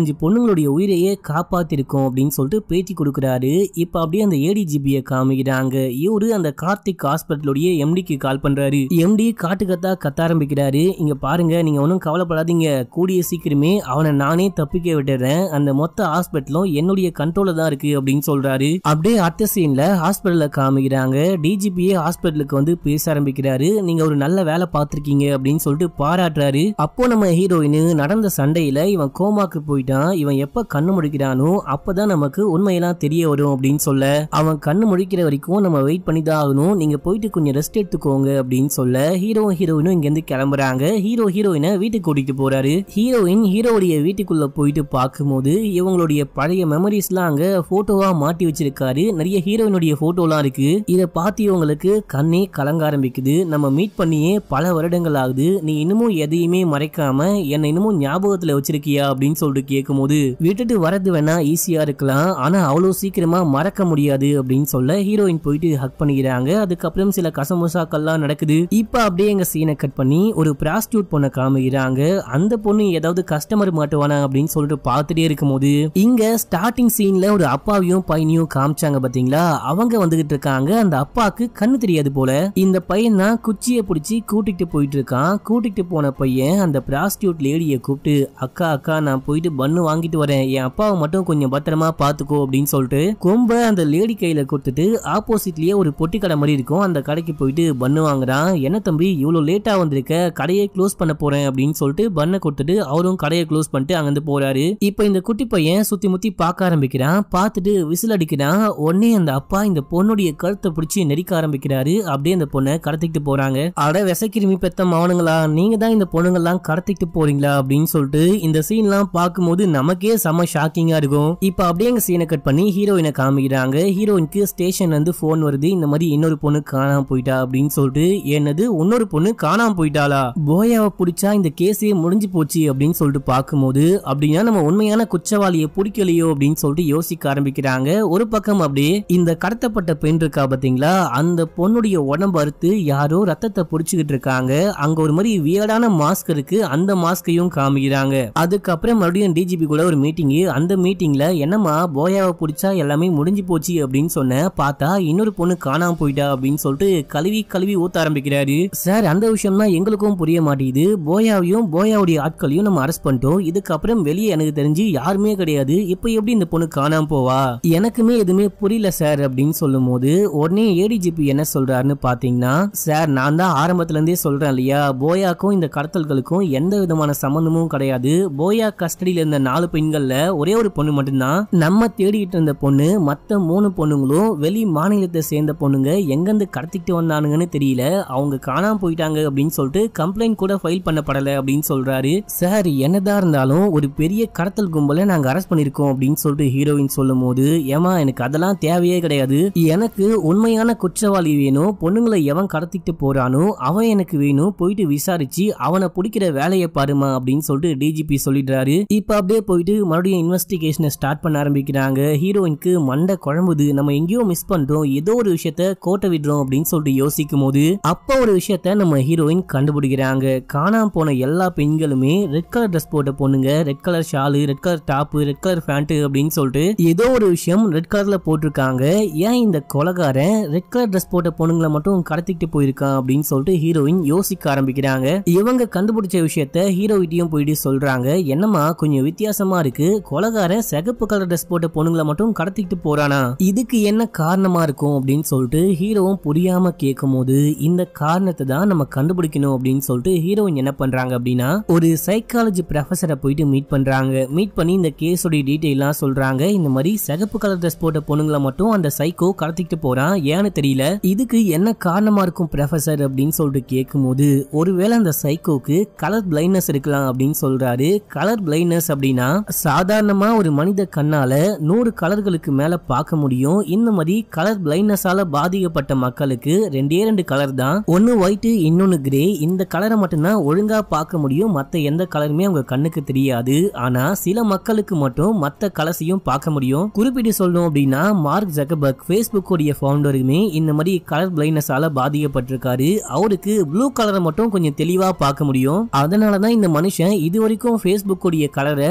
இவங்களுடைய உயிரையே காப்பாத்திருக்கோம் அப்படின்னு சொல்லிட்டு பேட்டி கொடுக்குறாரு. இப்ப அப்படியே அந்த ஏடிஜிபியை காமிக்கிறாங்க. இவரு அந்த கார்த்திக் ஹாஸ்பிட்டலுடைய எம்டிக்கு கால் பண்றாரு. எம்டி காட்டு கத்த ஆரம்பிக்கிறாரு. இங்க பாருங்க, நீங்க ஒன்னும் கவலைப்படாதீங்க, கூடிய சீக்கிரமே அவனை நானே தப்பிக்க விட்டுறேன், அந்த மொத்த ஹாஸ்பிட்டலும் என்னுடைய கண்ட்ரோல்ல தான் இருக்கு அப்படின்னு சொல்றாரு. அப்படியே அடுத்த சீன்ல ஹாஸ்பிட்டல்ல காமிக்கிறாங்க. டிஜிபியே ஹாஸ்பிட்டலுக்கு வந்து பேச ஆரம்பிக்கிறாரு. நீங்க ஒரு நல்ல வேலை பார்த்திருக்கீங்க அப்படின்னு சொல்லிட்டு பாராட்டுறாரு. அப்போ நம்ம ஹீரோயின் நடந்த சண்டையில இவன் கோமாக்கு போயிட்டான், இவன் எப்ப கண்ணு முடிக்கிறானோ அப்பதான் நமக்கு உண்மையெல்லாம் தெரிய வரும் அப்படின்னு சொல்ல, அவன் கண்ணு முடிக்கிற வரைக்கும் நம்ம வெயிட் பண்ணி தான் ஆகணும், நீங்க போயிட்டு கொஞ்சம் ரெஸ்ட் எடுத்துக்கோங்க அப்படின்னு சொல்ல ஹீரோயினும் இங்க இருந்து கிளம்புறாங்க. ஹீரோயினை வீட்டுக்கு கூட்டிட்டு போறாரு. ஹீரோவுடைய வீட்டுக்குள்ள போயிட்டு பார்க்கும்போது இவங்களுடைய பழைய மெமரிஸ்லாம் அங்க போட்டோவா மாட்டி வச்சிருக்காரு. நிறைய ஹீரோயினுடைய போட்டோலாம் இருக்கு. இத பார்த்து இவங்களுக்கு கண்ணே கலங்க ஆரம்பிக்குது. நம்ம மீட் பண்ணியே பல வருடங்கள் ஆகுது, நீ இன்னமும் எதையுமே மறைக்காம என்ன இன்னமும் ஞாபகத்துல வச்சிருக்கியா அப்படின்னு சொல்லிட்டு கேட்கும்போது, விட்டுட்டு வரது வேணா ஈஸியா இருக்கலாம், ஆனா அவ்வளவு சீக்கிரமா மறக்க முடியாது அப்படின்னு சொல்ல ஹீரோயின் போயிட்டு ஹக் பண்ணிக்கிறாங்க. அதுக்கப்புறம் சில கசமுசாக்கள்லாம் நடக்குது. இப்ப அப்படியே எங்க சீனை கட் பண்ணி ஒரு பிராஸ்டியூட் பொண்ணை காமிக்கிறாங்க. அந்த பொண்ணு ஏதாவது கஸ்டமர் மாட்டுவானா அப்படின்னு சொல்லிட்டு பார்த்துட்டே இருக்கும்போது இங்க ஸ்டார்டிங் சீன்ல ஒரு அப்பாவையும் பையனையும் காமிச்சாங்க பாத்தீங்களா, அவங்க வந்துகிட்டு இருக்காங்க. அந்த அப்பாக்கு கண்ணு தெரியாது போல. இந்த பையன் தான் குச்சியை பிடிச்சி கூட்டிட்டு போயிட்டு இருக்கான். கூட்டிட்டு போன பையன் அந்த பிராஸ்டியூட் லேடியை கூப்பிட்டு, அக்கா நான் போயிட்டு பண்ணு வாங்கிட்டு வரேன், என் அப்பாவை மட்டும் கொஞ்சம் பத்திரமா பாத்துக்கோ அப்படின்னு சொல்லிட்டு கொம்ப அந்த லேடி கையில கொடுத்துட்டு ஆப்போசிட்லயே ஒரு பொட்டி கடை மாதிரி இருக்கும், அந்த கடைக்கு போயிட்டு பண்ணு வாங்குறான். என்ன தம்பி இவ்வளவு லேட்டா வந்திருக்க, கடையை க்ளோஸ் பண்ண போறேன் அப்படின்னு சொல்லிட்டு பண்ணை கொடுத்துட்டு அவரும் கடையை க்ளோஸ் பண்ணிட்டு அங்கிருந்து போறாரு. இப்ப இந்த குட்டி பையன் சுத்தி முத்தி பார்க்க ஆரம்பிக்கிறான். பார்த்துட்டு விசில் அடிக்கிறான். உடனே அந்த அப்பா இந்த பொண்ணுடைய கழுத்தை பிடிச்சி நெரிக்க ஆரம்பிக்கிறாரு. அப்படியே அந்த பொண்ணை கடத்திட்டு போறாங்க. அட விசக்கிருமி பெத்த மவனுங்களா, நீங்க தான் இந்த பொண்ணுங்கெல்லாம் கடத்திட்டு போறீங்களா அப்படின்னு சொல்லிட்டு இந்த சீன்லாம் பார்க்கும்போது நமக்கே செம ஷாக்கிங்கா இருக்கும். இப்ப அப்படியே எங்க சீனை கட் பண்ணி ஹீரோயினை காமிக்கிறாங்க. ஹீரோயினுக்கு ஸ்டேஷன்ல இருந்து போன் வருது, இந்த மாதிரி இன்னொரு பொண்ணு காணாம போயிட்டா அப்படின்னு சொல்லிட்டு. என்னது இன்னொரு பொண்ணு காணாம போயிட்டாளா, போயாவை பிடிச்சா இந்த கேஸே முடிஞ்சு போச்சு அப்படின்னு சொல்லிட்டு பார்க்கும்போது, அப்படின்னா நம்ம உண்மையான குற்றவாளியை பிடிக்கலையோ அப்படின்னு சொல்லிட்டு யோசிக்க ஆரம்பிக்கிறாங்க. ஒரு பக்கம் அப்படியே இந்த கடத்தப்பட்ட பெண் இருக்கா பாத்தீங்களா, அந்த பொண்ணுடைய உடம்பு அறுத்து யாரோ ரத்தத்தை புடிச்சுக்கிட்டு இருக்காங்க. அங்க ஒரு மாதிரி வியர்டான மாஸ்க் இருக்கு, அந்த மாஸ்கையும் காமிக்கிறாங்க. அதுக்கப்புறம் மறுபடியும் டிஜிபி கூட ஒரு மீட்டிங். அந்த மீட்டிங்ல என்னமா போயாவை பிடிச்சா எல்லாமே முடிஞ்சு போச்சு அப்படின்னு சொன்ன, பார்த்தா இன்னொரு பொண்ணு காணாம போயிட்டா அப்படின்னு சொல்லிட்டு கழுவி ஊத்த ஆரம்பிக்கிறாரு. சார் அந்த விஷயம் தான் எங்களுக்கும் புரிய மாட்டேங்குது, போயாவையும் போயாவுடைய ஆட்களையும் நம்ம அரெஸ்ட் பண்ணிட்டோம், இதுக்கப்புறம் வெளியே எனக்கு தெரிஞ்சு யாருமே கிடையாது, இப்ப எப்படி இந்த பொண்ணு காணாம போவா, எனக்குமே எதுவுமே புரியல சார் அப்படின்னு சொல்லும் போது உடனே ஏடிஜிபி என்ன சொல்றாருன்னு பாத்தீங்கன்னா, சார் நான் தான் ஆரம்பத்துல இருந்தே சொல்றேன் இல்லையா, போயாக்கும் இந்த கடத்தல்களுக்கும் எந்த விதமான சம்பந்தமும் கிடையாது. போயா கஸ்டடியில இருந்த 4 பெண்கள்ல ஒரே ஒரு பொண்ணு மட்டும்தான் நம்ம தேடிட்டு இருந்த பொண்ணு. மத்த 3 பொண்ணுங்களும் வெளி மாநிலத்தை சேர்ந்த பொண்ணுங்க, எங்கிருந்து கடத்திட்டு வந்தானுங்கன்னு தெரியல, அவங்க காணாம போயிட்டாங்க அப்படின்னு சொல்லிட்டு கம்ப்ளைண்ட் கூட ஃபைல் பண்ணப்படல அப்படின்னு சொல்றாரு. சார் என்னதான் இருந்தாலும் ஒரு பெரிய கடத்தல் கும்பலை நாங்க அரெஸ்ட் பண்ணிருக்கோம் அப்படின்னு சொல்லிட்டு ஹீரோயின் சொல்லும் போது, ஏமா எனக்கு அதெல்லாம் தேவையே கிடையாது, எனக்கு உண்மையான குற்றவாளி வேணும், பொண்ணுங்களை எவன் கடத்திட்டு போறானோ அவன் எனக்கு வேணும், போயிட்டு விசாரிச்சு அவனை பிடிக்கிற வேலையை பாருமா அப்படின்னு சொல்லிட்டு டிஜிபி சொல்லிடுறாரு. இப்ப அப்படியே போயிட்டு மறுபடியும் இன்வெஸ்டிகேஷனை ஸ்டார்ட் பண்ண ஆரம்பிக்கிறாங்க. ஹீரோயினுக்கு மண்டை குழம்புது, நம்ம எங்கேயோ மிஸ் பண்றோம், ஏதோ ஒரு விஷயத்த கோட்டை விடுறோம் அப்படின்னு சொல்லிட்டு யோசிக்கும் போது அப்ப ஒரு விஷயத்த நம்ம ஹீரோயின் கண்டுபிடிக்கிறாங்க. காணாம போன எல்லா பெண்களுமே ரெட் கலர் ட்ரெஸ் போட்ட பொண்ணுங்க, red colour shawl, red colour top, red colour pant அப்படின்னு சொல்லிட்டு ஏதோ ஒரு விஷயம் ரெட் கலர்ல போட்டிருக்காங்க. ஏன் இந்த கொலைகாரன் ரெட் கலர் ட்ரெஸ் போட்ட பொண்ணுங்களை மட்டும் கடத்திட்டு போயிருக்கான் அப்படின்னு சொல்லிட்டு ஹீரோயின் யோசிக்க ஆரம்பிக்கிறாங்க. இவங்க கண்டுபிடிச்ச விஷயத்த ஹீரோயிட்டையும் போயிட்டு சொல்றாங்க. என்னமா கொஞ்சம் வித்தியாசமா இருக்கு, கொலைகாரன் சிகப்பு கலர் ட்ரெஸ் போட்ட பொண்ணுங்களை மட்டும் கடத்திட்டு போறானா, இதுக்கு என்ன காரணமா இருக்கும் அப்படின்னு சொல்லிட்டு ஹீரோவும் புரியாம கேட்கும் போது, இந்த காரணத்தை தான் நம்ம கண்டுபிடிக்கணும் அப்படின்னு சொல்லிட்டு ஹீரோயின் என்ன பண்றாங்க அப்படின்னா ஒரு சைக்காலஜி ப்ரொஃபஸரை போயிட்டு மீட் பண்றாங்க. மீட் பண்ணி இந்த கேஸோட டீடைல்லாம் சொல்றாங்க. இந்த மாதிரி சிகப்பு கலர் ட்ரெஸ் போட்ட பொண்ணுங்களை மட்டும் அந்த சைக்கோ கடத்திட்டு போறான், ஏன்னு தெரியல, இதுக்கு என்ன காரணமா இருக்கும் ப்ரொஃபஸர் அப்படின்னு சொல்லிட்டு கேட்கும் போது, ஒருவேளை அந்த சைக்கோக்கு கலர் பிளைண்ட்னஸ் இருக்கலாம் அப்படின்னு சொல்றாரு. கலர் பிளைண்ட்னஸ் அப்படின்னா சாதாரணமா ஒரு மனித கண்ணால 100 கலர்களுக்கு மேல பார்க்க முடியும். இந்த மாதிரி கலர் பிளைண்ட்னஸால பாதிக்கப்பட்ட மக்களுக்கு 2 கலர் தான், ஒன்னு ஒயிட் இன்னொன்னு கிரே. இந்த கலரை மட்டும்தான் ஒழுங்கா பார்க்க முடியும், மத்த எந்த கலருமே அவங்க கண்ணுக்கு தெரியாது. ஆனா சில மக்களுக்கு மட்டும் மத்த கலர்ஸையும் பார்க்க முடியும். குறிப்பிட்டு சொல்லணும் அப்படின்னா மார்க் ஜக்கர்பர்க் Facebook உடைய ஃபவுண்டருமே இந்த மாதிரி கலர் பிளைண்ட்னஸால பாதிக்கப்பட்டிருக்காரு. அவருக்கு ப்ளூ கலரை மட்டும் கொஞ்சம் தெளிவா பார்க்க முடியும். அதனாலதான் இந்த மனுஷன் இது வரைக்கும் Facebook உடைய கலரை ப்ளூ கலர்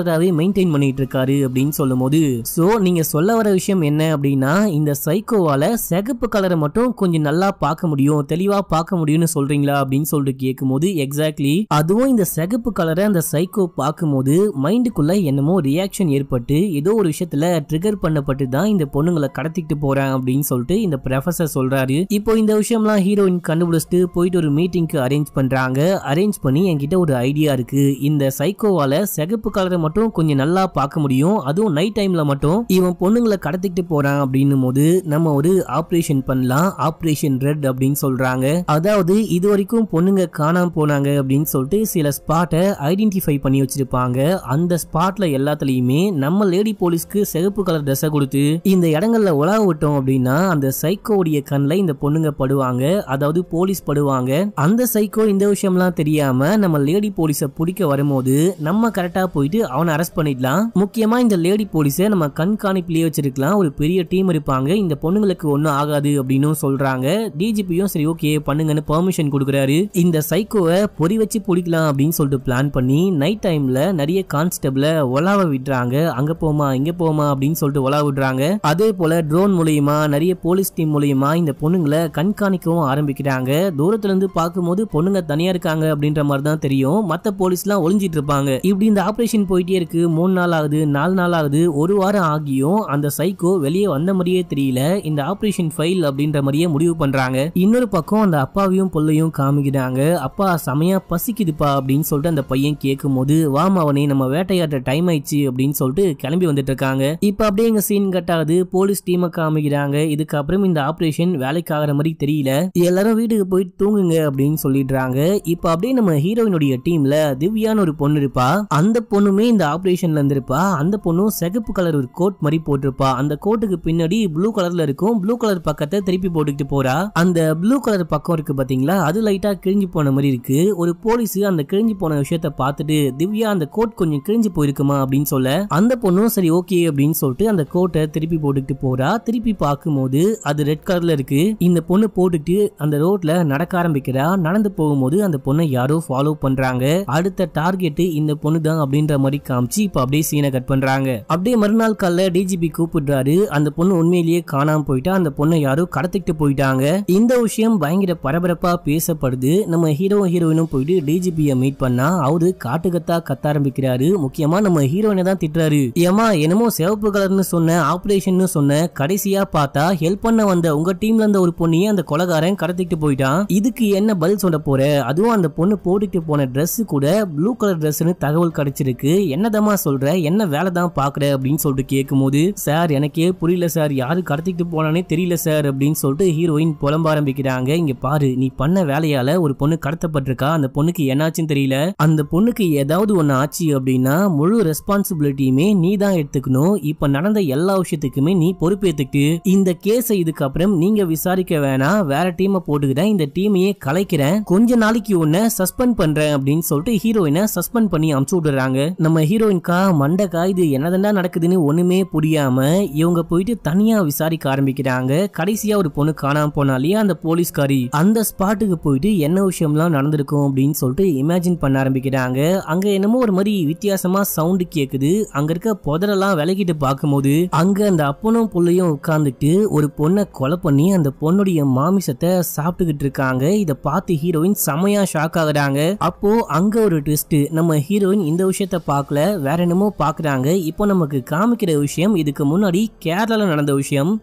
கலராவே மெயின்டைன் பண்ணிட்டு இருக்காரு அப்படின்னு சொல்லும்போது, சோ நீங்க சொல்ல வர விஷயம் என்ன அப்படின்னா இந்த சைக்கோவால சிகப்பு கலரை மட்டும் கொஞ்சம் நல்லா பார்க்க முடியும், தெளிவா பார்க்க முடியும்னு சொல்றீங்களா அப்படின்னு சொல்லிட்டு கேட்கும்போது, எக்ஸாக்ட்லி அதுவும் இந்த சிகப்பு கலரை அந்த சைக்கோ பார்க்கும்போது மைண்டுக்குள்ள என்னமோ ரியாக்ஷன் ஏற்பட்டு ஏதோ ஒரு விஷயத்துல ட்ரிகர் பண்ணப்பட்டு தான் இந்த பொண்ணுங்களை கடத்திட்டு போறாங்க அப்படின்னு சொல்லிட்டு இந்த ப்ரொஃபசர் சொல்றாரு. இப்போ இந்த விஷயம்லாம் ஹீரோயின் கண்டுபிடிச்சிட்டு போயிட்டு ஒரு மீட்டிங்க்கு அரேஞ்ச் பண்றாங்க. அரேஞ்ச் பண்ணி என்கிட்ட ஒரு ஐடியா இருக்கு, இந்த சைக்கோவால சிகப்பு கலரை மட்டும் கொஞ்சம் நல்லா பார்க்க முடியும், அதுவும் நைட் டைம்ல மட்டும் இவன் பொண்ணுங்களை கடத்திட்டு போறான் அப்படின்னும் போது நம்ம ஒரு ஆபரேஷன் பண்ணலாம், ஆபரேஷன் ரெட் அப்படின்னு சொல்றாங்க. அதாவது இது வரைக்கும் பொண்ணுங்க காணாம போனாங்க அப்படின்னு சொல்லிட்டு சில ஸ்பாட்டை ஐடென்டிஃபை பண்ணி வச்சிருப்பாங்க. அந்த ஸ்பாட்ல எல்லாத்துலயுமே நம்ம லேடி போலீஸ்க்கு சிகப்பு கலர் ட்ரெஸ் கொடுத்து இந்த இடங்கள்ல உலா விட்டோம் அப்படின்னா அந்த சைக்கோவுடைய கண்ணில் இந்த பொண்ணுங்க படுவாங்க, அதாவது போலீஸ் படுவாங்க. அந்த சைக்கோ இந்த விஷயம்லாம் தெரியாம நம்ம லேடி போலீஸை பிடிக்க வரும்போது நம்ம கரெக்டா போயிட்டு அவனை அரெஸ்ட் பண்ணிடலாம். முக்கியமா இந்த லேடி போலீஸை நம்ம கண்காணிப்பிலேயே வச்சிருக்கலாம், ஒரு பெரிய டீம் இருப்பாங்க, இந்த பொண்ணுங்களுக்கு ஒன்னும் ஆகாது அப்படின்னு சொல்றாங்க. டிஜிபியும் சரி ஓகே பண்ணுங்கன்னு பெர்மிஷன் கொடுக்குறாரு. இந்த சைக்கோவை பொறி வச்சு பிடிக்கலாம் அப்படின்னு சொல்லிட்டு பிளான் பண்ணி நைட் டைம்ல நிறைய கான்ஸ்டபிள ஒலாவ விடுறாங்க. அங்க போமா இங்க போமா அப்படின்னு சொல்லிட்டு ஒலா விடுறாங்க. அதே போல ட்ரோன் மூலியமா நிறைய போலீஸ் டீம் மூலியமா இந்த பொண்ணுங்களை கண்காணிக்கவும் ஆரம்பிக்கிறாங்க. தூரத்துல இருந்து பார்க்கும்போது பொண்ணுங்க தனியா இருக்காங்க அப்படின்ற மாதிரி தான் தெரியும், மத்த போலீஸ் எல்லாம் ஒளிஞ்சிட்டு இருப்பாங்க. இப்படி இந்த ஆபரேஷன் போயிட்டே இருக்கு. 3 நாள் ஆகுது, 4 நாள் ஆகுது, ஒரு வாரம் ஆகியும் அந்த சைக்கோ வெளியே வந்த மாதிரியே தெரியல. இந்த ஆபரேஷன் ஃபைல் அப்படின்ற மாதிரியே முடிவு பண்றாங்க. இன்னொரு பக்கம் அந்த அப்பாவையும் பொல்லையும் காமிக்கிறாங்க. அப்பா செமையா பசிக்குதுப்பா அப்படின்னு சொல்லிட்டு அந்த பையன் கேட்கும் போது, வாமா அவனே நம்ம வேட்டையாடுற டைம் ஆயிடுச்சு அப்படின்னு சொல்லிட்டு கிளம்பி வந்துட்டு இருக்காங்க. இப்ப அப்படியே எங்க சீன் கட் ஆகுது. போலீஸ் டீமை காமிக்கிறாங்க. இதுக்கப்புறம் இந்த ஆபரேஷன் வேலைக்கு ஆகிற மாதிரி தெரியல, எல்லாரும் வீட்டுக்கு போயிட்டு தூங்குங்க அப்படின்னு சொல்லிடுறாங்க. இப்ப அப்படியே நம்ம ஹீரோயினுடைய டீம்ல திவ்யான்னு ஒரு பொண்ணு இருப்பா. அந்த பொண்ணுமே இந்த ஆபரேஷன்ல இருந்திருப்பா. அந்த பொண்ணும் சிகப்பு கலர் ஒரு கோட் மாதிரி போட்டிருப்பா. அந்த கோட்டுக்கு பின்னாடி ப்ளூ கலர்ல இருக்கும். ப்ளூ கலர் பக்கத்தை திருப்பி போட்டுக்கிட்டு போறா. அந்த ப்ளூ கலர் பக்கம் இருக்கு பாத்தீங்களா, அது லைட்டா கிழிஞ்சு போன மாதிரி இருக்கு. ஒரு போலீஸ் அந்த கிழிஞ்சு போன விஷயத்த பார்த்துட்டு, திவ்யா அந்த கோட் கொஞ்சம் கிழிஞ்சு போயிருக்குமா அப்படின்னு சொல்ல, அந்த பொண்ணும் சரி ஓகே அப்படின்னு சொல்லிட்டு அந்த கோட்டை திருப்பி போட்டுக்கிட்டு போறா. திருப்பி பார்க்கும்போது அது ரெட் கலர்ல இருக்கு. இந்த பொண்ணு போட்டுட்டு அந்த ரோட்ல நடக்க ஆரம்பிக்கிறா. நடந்து போகும்போது அந்த பொண்ணை யாரோ ஃபாலோ பண்றாங்க. அடுத்த டார்கெட் இந்த பொண்ணு தான் அப்படின்ற மாதிரி காமிச்சு இப்ப அப்படியே சீனை கட் பண்றாங்க. அப்படியே மறுநாள் காலைல டிஜிபி கூப்பிடுறாரு. அந்த பொண்ணு உண்மையிலேயே காணாம போயிட்டா, அந்த பொண்ணை யாரோ கடத்திட்டு போயிட்டாங்க. இந்த விஷயம் பயங்கர பரபரப்பா பேசப்படுது. நம்ம ஹீரோயினும் போயிட்டு டிஜிபியை மீட் பண்ணா அவரு காட்டுக்கத்தா கத்த ஆரம்பிக்கிறாரு. முக்கியமா நம்ம ஹீரோயினை தான் திட்டுறாரு. ஏமா என்னமோ சிவப்பு கலர்னு சொன்ன, ஆபரேஷன் சொன்ன, கடைசியா பார்த்தா ஹெல்ப் பண்ண வந்த உங்க டீம்ல இருந்த ஒரு பொண்ணையே அந்த கொலைகாரன் கடத்திட்டு போயிட்டான், இதுக்கு என்ன பதில் சொல்ல போற? அதுவும் அந்த பொண்ணு போட்டுட்டு போன ட்ரெஸ் கூட ப்ளூ கலர் ட்ரெஸ்னு தகவல் கிடைச்சிருக்கு, என்னதமா சொல்ற, என்ன வேலை தான் பாக்குற அப்படின்னு சொல்லிட்டு கேட்கும்போது, சார் எனக்கே புரியல சார், யாரு கடத்திட்டு போனானே தெரியல சார் அப்படின்னு சொல்லிட்டு ஹீரோயின் புலம்ப ஆரம்பிக்கிறாங்க. இங்க பாரு, நீ பண்ண வேலையால ஒரு பொண்ணு கடத்தப்பட்டிருக்கா, அந்த பொண்ணுக்கு என்னாச்சுன்னு தெரியல, அந்த பொண்ணுக்கு ஏதாவது ஒண்ணு ஆச்சு அப்படின்னா முழு ரெஸ்பான்சிபிலிட்டியுமே நீ தான் எடுத்துக்கணும். இப்ப நடந்த எல்லா விஷயத்துக்குமே நீ பொறுப்பேத்துக்கிட்டு இந்த கேஸை இதுக்கப்புறம் நீங்க விசாரிக்க வேணாம், வேற டீமை போட்டுக்கிறேன், இந்த டீமையே கலைக்கிறேன், கொஞ்ச நாளைக்கு உன்னை சஸ்பெண்ட் பண்றேன் அப்படின்னு சொல்லிட்டு ஹீரோயினை சஸ்பெண்ட் பண்ணி அமுச்சு விடுறாங்க. நம்ம ஹீரோயின்கா மண்டக்கா இது என்னதான் நடக்குதுன்னு ஒண்ணுமே புரியாம இவங்க போயிட்டு தனியா விசாரிக்க ஆரம்பிக்கிறாங்க. கடைசியா ஒரு பொண்ணு காணாம போனாலே அந்த போலீஸ்காரி அந்த ஸ்பாட்டுக்கு போயிட்டு என்ன விஷயம்லாம் நடந்திருக்கும் அப்படின்னு சொல்லிட்டு இமேஜின் பண்ண ஆரம்பிக்கிறாங்க. அங்க என்னமோ ஒரு மாதிரி வித்தியாசமா சவுண்ட் கேக்குது. அங்க இருக்க புதரெல்லாம் விலகிட்டு பார்க்கும்போது அங்க அந்த அப்பனும் புள்ளையும் உட்கார்ந்துட்டு ஒரு பொண்ணை கொலை பண்ணி அந்த பொண்ணுடைய மாமிசத்தை சாப்பிட்டுக்கிட்டு இருக்காங்க. இத பார்த்து ஹீரோயின் செமையா ஷாக் ஆகுறாங்க. அப்போ அங்க ஒரு ட்விஸ்ட், நம்ம ஹீரோயின் இந்த விஷயத்த பார்க்கல, வேற என்னமோ பாக்குறாங்க. இப்போ நமக்கு காமிக்கிற விஷயம் இதுக்கு முன்னாடி கேரளால நடந்த விஷயம்.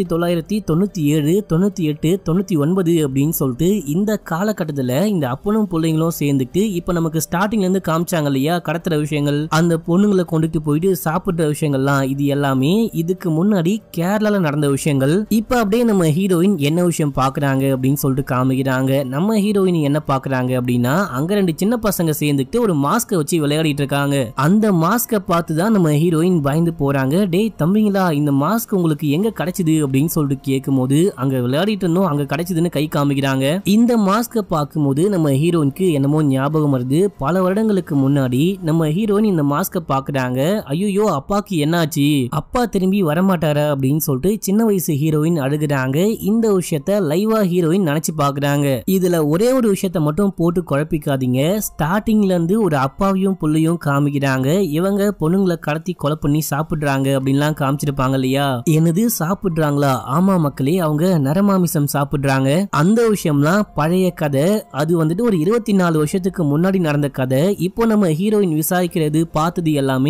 1997, 98, 99 அப்படின்னு சொல்லிட்டு இந்த காலகட்டத்துல இந்த அப்பனும் பிள்ளைங்களும் சேர்ந்துட்டு இப்ப நமக்கு ஸ்டார்டிங்ல இருந்து காமிச்சாங்க இல்லையா கடத்துற விஷயங்கள், அந்த பொண்ணுங்களை கொண்டுட்டு போயிட்டு சாப்பிடுற விஷயங்கள்லாம், இது எல்லாமே இதுக்கு முன்னாடி கேரளால நடந்த விஷயங்கள். இப்ப அப்படியே நம்ம ஹீரோயின் என்ன விஷயம் பாக்குறாங்க அப்படின்னு சொல்லிட்டு காமிக்கிறாங்க. நம்ம ஹீரோயின் என்ன பாக்குறாங்க அப்படின்னா, அங்க 2 சின்ன பசங்க சேர்ந்துட்டு ஒரு மாஸ்க வச்சு விளையாடிட்டு இருக்காங்க. அந்த மாஸ்க பார்த்துதான் நம்ம ஹீரோயின் பயந்து போறாங்க. டேய் தம்பிங்களா, இந்த மாஸ்க் உங்களுக்கு எங்க கிடைச்சது அப்படின்னு சொல்லிட்டு கேட்கும்போது, அங்க விளையாடிட்டு இருந்தோம், அங்க கிடைச்சதுன்னு கை காமிக்கிறாங்க. இந்த மாஸ்க பார்க்கும்போது நம்ம ஹீரோயினுக்கு என்னமோ ஞாபகம் வருது. பல வருடங்களுக்கு முன்னாடி நம்ம ஹீரோயின் இந்த மாஸ்க பாக்குறாங்க. ஐயோ அப்பாக்கு என்னாச்சு, அப்பா திரும்பி வரமாட்டாரா அப்படின்னு சொல்லிட்டு சின்ன வயசு ஹீரோயின் அழுகுறாங்க. இந்த விஷயத்த லைவா ஹீரோயின் நினைச்சு பாக்குறாங்க. இதுல ஒரே ஒரு விஷயத்த மட்டும் போட்டு குழப்பிக்காதீங்க. ஸ்டார்டிங்ல இருந்து ஒரு அப்பாவையும் புள்ளையும் காமிக்கிறாங்க. ஆரம்பிக்கிறாங்க. இவங்க பொண்ணுங்களை கடத்தி கொலை பண்ணி சாப்பிடுறாங்க அப்படின்லாம் காமிச்சிருப்பாங்க இல்லையா. என்னது சாப்பிடுறாங்களா? ஆமா மக்களே, அவங்க நரமாமிசம் சாப்பிடுறாங்க. அந்த விஷயம்லாம் பழைய கதை. அது வந்துட்டு ஒரு 24 வருஷத்துக்கு முன்னாடி நடந்த கதை. இப்போ நம்ம ஹீரோயின் விசாரிக்கிறது பார்த்தது எல்லாமே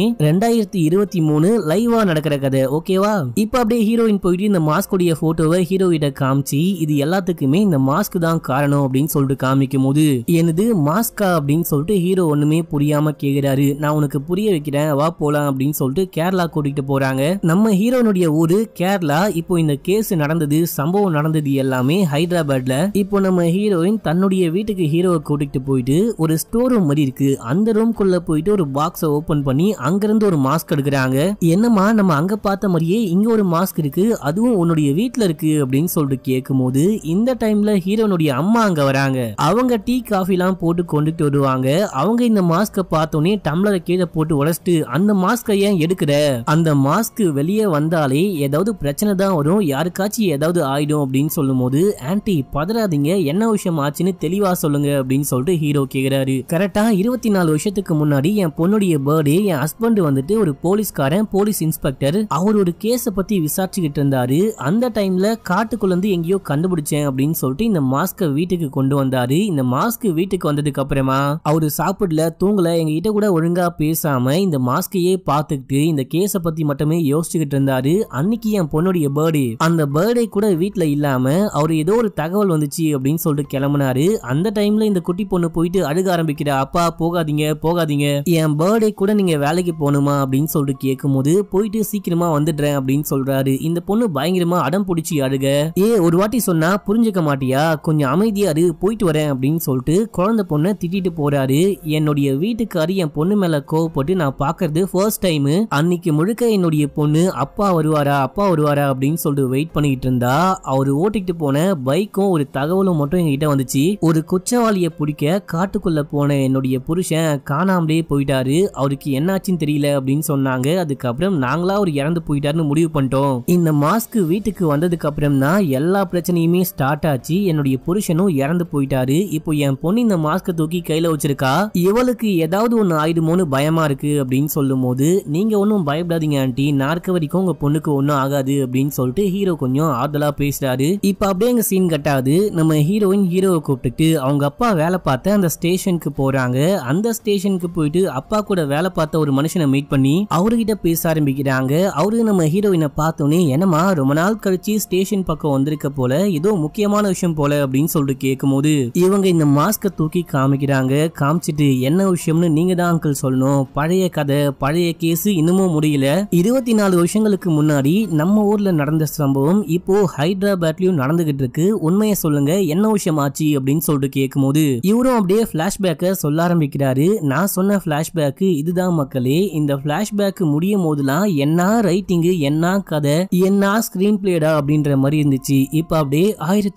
2023 லைவா நடக்கிற கதை. ஓகேவா? இப்போ அப்படியே ஹீரோயின் போயிட்டு இந்த மாஸ்கோடைய போட்டோவை ஹீரோயிட்ட காமிச்சு இது எல்லாத்துக்குமே இந்த மாஸ்க் தான் காரணம் அப்படின்னு சொல்லிட்டு காமிக்கும் போது என்னது மாஸ்கா அப்படின்னு சொல்லிட்டு ஹீரோ ஒண்ணுமே புரியாம கேக்குறாரு. நான் உனக்கு புரிய வைக்கிறேன், வா போலாம் அப்படின்னு சொல்லிட்டு கேரளா கூட்டிட்டு போறாங்க. நம்ம ஹீரோனுடைய ஊரு கேரளா. இப்போ இந்த கேஸ் நடந்தது, சம்பவம் நடந்தது எல்லாமே ஹைதராபாத்ல. இப்போ நம்ம ஹீரோயின் தன்னுடைய வீட்டுக்கு ஹீரோவை கூட்டிட்டு போயிட்டு ஒரு ஸ்டோர் ரூம் மாதிரி இருக்கு, அந்த ரூம்குள்ள போயிட்டு ஒரு பாக்ஸை ஓபன் பண்ணி அங்கிருந்து ஒரு மாஸ்க் எடுக்கிறாங்க. என்னமா நம்ம அங்க பார்த்த மாதிரியே இங்க ஒரு மாஸ்க் இருக்கு, அதுவும் உன்னுடைய வீட்டுல இருக்கு அப்படின்னு சொல்லிட்டு கேட்கும் போது இந்த டைம்ல ஹீரோனுடைய அம்மா அங்க வராங்க. அவங்க டீ காஃபி எல்லாம் போட்டு கொண்டுட்டு வருவாங்க. அவங்க இந்த மாஸ்க பார்த்தோன்னே டம்ளரை கீழே போட்டு உடைச்சிட்டு அந்த மாஸ்கை ஏன் எடுக்கிற? அந்த மாஸ்க் வெளியே வந்தாலே ஏதாவது பிரச்சனை தான் வரும், யாருக்காச்சும் ஏதாவது ஆயிடும் அப்படின்னு சொல்லும் போது ஆன்டி பதறாதீங்க, என்ன விஷயம் ஆச்சுன்னு தெளிவா சொல்லுங்க அப்படின்னு சொல்லிட்டு ஹீரோ கேக்குறாரு. கரெக்டா 24 வருஷத்துக்கு முன்னாடி என் பொண்ணுடைய பர்த்டே, என் ஹஸ்பண்ட் வந்துட்டு ஒரு போலீஸ்காரன், போலீஸ் இன்ஸ்பெக்டர். அவர் ஒரு கேஸ பத்தி விசாரிச்சுக்கிட்டு இருந்தாரு. அந்த டைம்ல காட்டுக்குள்ள இருந்து எங்கேயோ கண்டுபிடிச்சேன் அப்படின்னு சொல்லிட்டு இந்த மாஸ்க வீட்டுக்கு கொண்டு வந்தாரு. இந்த மாஸ்க் வீட்டுக்கு வந்ததுக்கு அப்புறமா அவரு சாப்பிடல, தூங்கல, எங்ககிட்ட கூட ஒழுங்கா பேசாம இந்த மாஸ்கையே பார்த்துக்கிட்டு இந்த கேஸ பத்தி மட்டுமே யோசிச்சுக்கிட்டு இருந்தாரு. அன்னைக்கு என் பொண்ணுடைய பர்த்டே, அந்த பர்த்டே கூட வீட்டுல இல்லாம அவரு ஏதோ ஒரு தகவல் வந்துச்சு அப்படின்னு சொல்லிட்டு கிளம்பினாரு. அந்த டைம்ல இந்த குட்டி பொண்ணு போயிட்டு அழுக ஆரம்பிக்கிற, அப்பா போகாதீங்க போகாதீங்க, என் பர்த்டே கூட நீங்க வேலைக்கு போகணுமா அப்படின்னு சொல்லிட்டு கேட்கும் போது போயிட்டு சீக்கிரமா வந்துடுறேன் அப்படின்னு சொல்றாரு. இந்த பொண்ணு பயங்கரமா அடம் பிடிச்சி அழுக. ஒரு வாட்டி சொன்னா புரிஞ்சுக்க மாட்டியா, கொஞ்சம் அமைதியா இரு, போயிட்டு வரேன் அப்படின்னு சொல்லிட்டு குழந்தை பொண்ணை திட்டிட்டு போறாரு. என்னுடைய வீட்டுக்காரி என் பொண்ணு மேல கோவப்பட்டு நான் பாக்குறது ஃபர்ஸ்ட் டைம். அன்னைக்கு முழுக்க என்னுடைய பொண்ணு அப்பா வருவாரா அப்பா வருவாரா அப்படின்னு சொல்லிட்டு வெயிட் பண்ணிட்டு இருந்தா. அவரு ஓட்டிட்டு போன பைக்கும் ஒரு தகவலும் மட்டும் எங்ககிட்ட வந்துச்சு. ஒரு குற்றவாளியை பிடிக்க காட்டுக்குள்ள போன என்னுடைய புருஷன் காணாமலே போயிட்டாரு, அவருக்கு என்னாச்சுன்னு தெரியல அப்படின்னு சொன்னாங்க. அதுக்கப்புறம் நாங்களா அவர் இறந்து போயிட்டாருன்னு முடிவு பண்ணிட்டோம். இந்த மாஸ்க் வீட்டுக்கு வந்ததுக்கு அப்புறம் தான் எல்லா பிரச்சனையுமே ஸ்டார்ட் ஆச்சு. என்னுடைய புருஷனும் இறந்து போயிட்டாரு. இப்போ என் பொண்ணு இந்த மாஸ்க தூக்கி கையில வச்சிருக்கா, இவளுக்கு ஏதாவது ஒண்ணு ஆயிடுமோன்னு பயமா இருக்கு அப்படின்னு சொல்லும் போது நீங்க ஒன்னும் பயப்படாதீங்க ஆண்டி, நார்க்க வரைக்கும் உங்க பொண்ணுக்கு ஒன்னும் ஆகாது அப்படின்னு சொல்லிட்டு ஹீரோ கொஞ்சம் ஆறுதலா பேசுறாரு. இப்ப அப்படியே எங்க சீன் கட்டாது. நம்ம ஹீரோயின் ஹீரோவை கூப்பிட்டு அவங்க அப்பா வேலை பார்த்த அந்த ஸ்டேஷனுக்கு போறாங்க. அந்த ஸ்டேஷனுக்கு போயிட்டு அப்பா கூட வேலை பார்த்த ஒரு மனுஷனை மீட் பண்ணி அவர்கிட்ட பேச ஆரம்பிக்கிறாங்க. அவரு நம்ம ஹீரோயினை பார்த்தோன்னே என்னமா ரொம்ப நாள் கழிச்சு ஸ்டேஷன் பக்கம் வந்திருக்க போல, ஏதோ முக்கியமான விஷயம் போல அப்படின்னு சொல்லிட்டு கேட்கும் போது இவங்க இந்த மாஸ்க தூக்கி காமிக்கிறாங்க. காமிச்சிட்டு என்ன விஷயம்னு நீங்க தான் அங்கிள் சொல்லணும், பழைய கதை பழைய கேஸ் இன்னமும் முடியல, 24 வருஷங்களுக்கு முன்னாடி நம்ம ஊர்ல நடந்த சம்பவம் இப்போ ஹைதராபாத்லயும் நடந்துகிட்டு இருக்கு, உண்மையை சொல்லுங்க என்ன விஷயம் ஆச்சு அப்படின்னு சொல்லிட்டு கேட்கும் போது இவரும் அப்படியே பிளாஷ்பேக்க சொல்ல ஆரம்பிக்கிறாரு. நான் சொன்ன பிளாஷ்பேக் இதுதான் மக்களே, இந்த பிளாஷ்பேக் முடியும் போதுலாம் என்ன ரைட்டிங், என்ன கதை, என்ன ஸ்கிரீன் பிளேடா அப்படின்ற மாதிரி இருந்துச்சு. இப்ப அப்படியே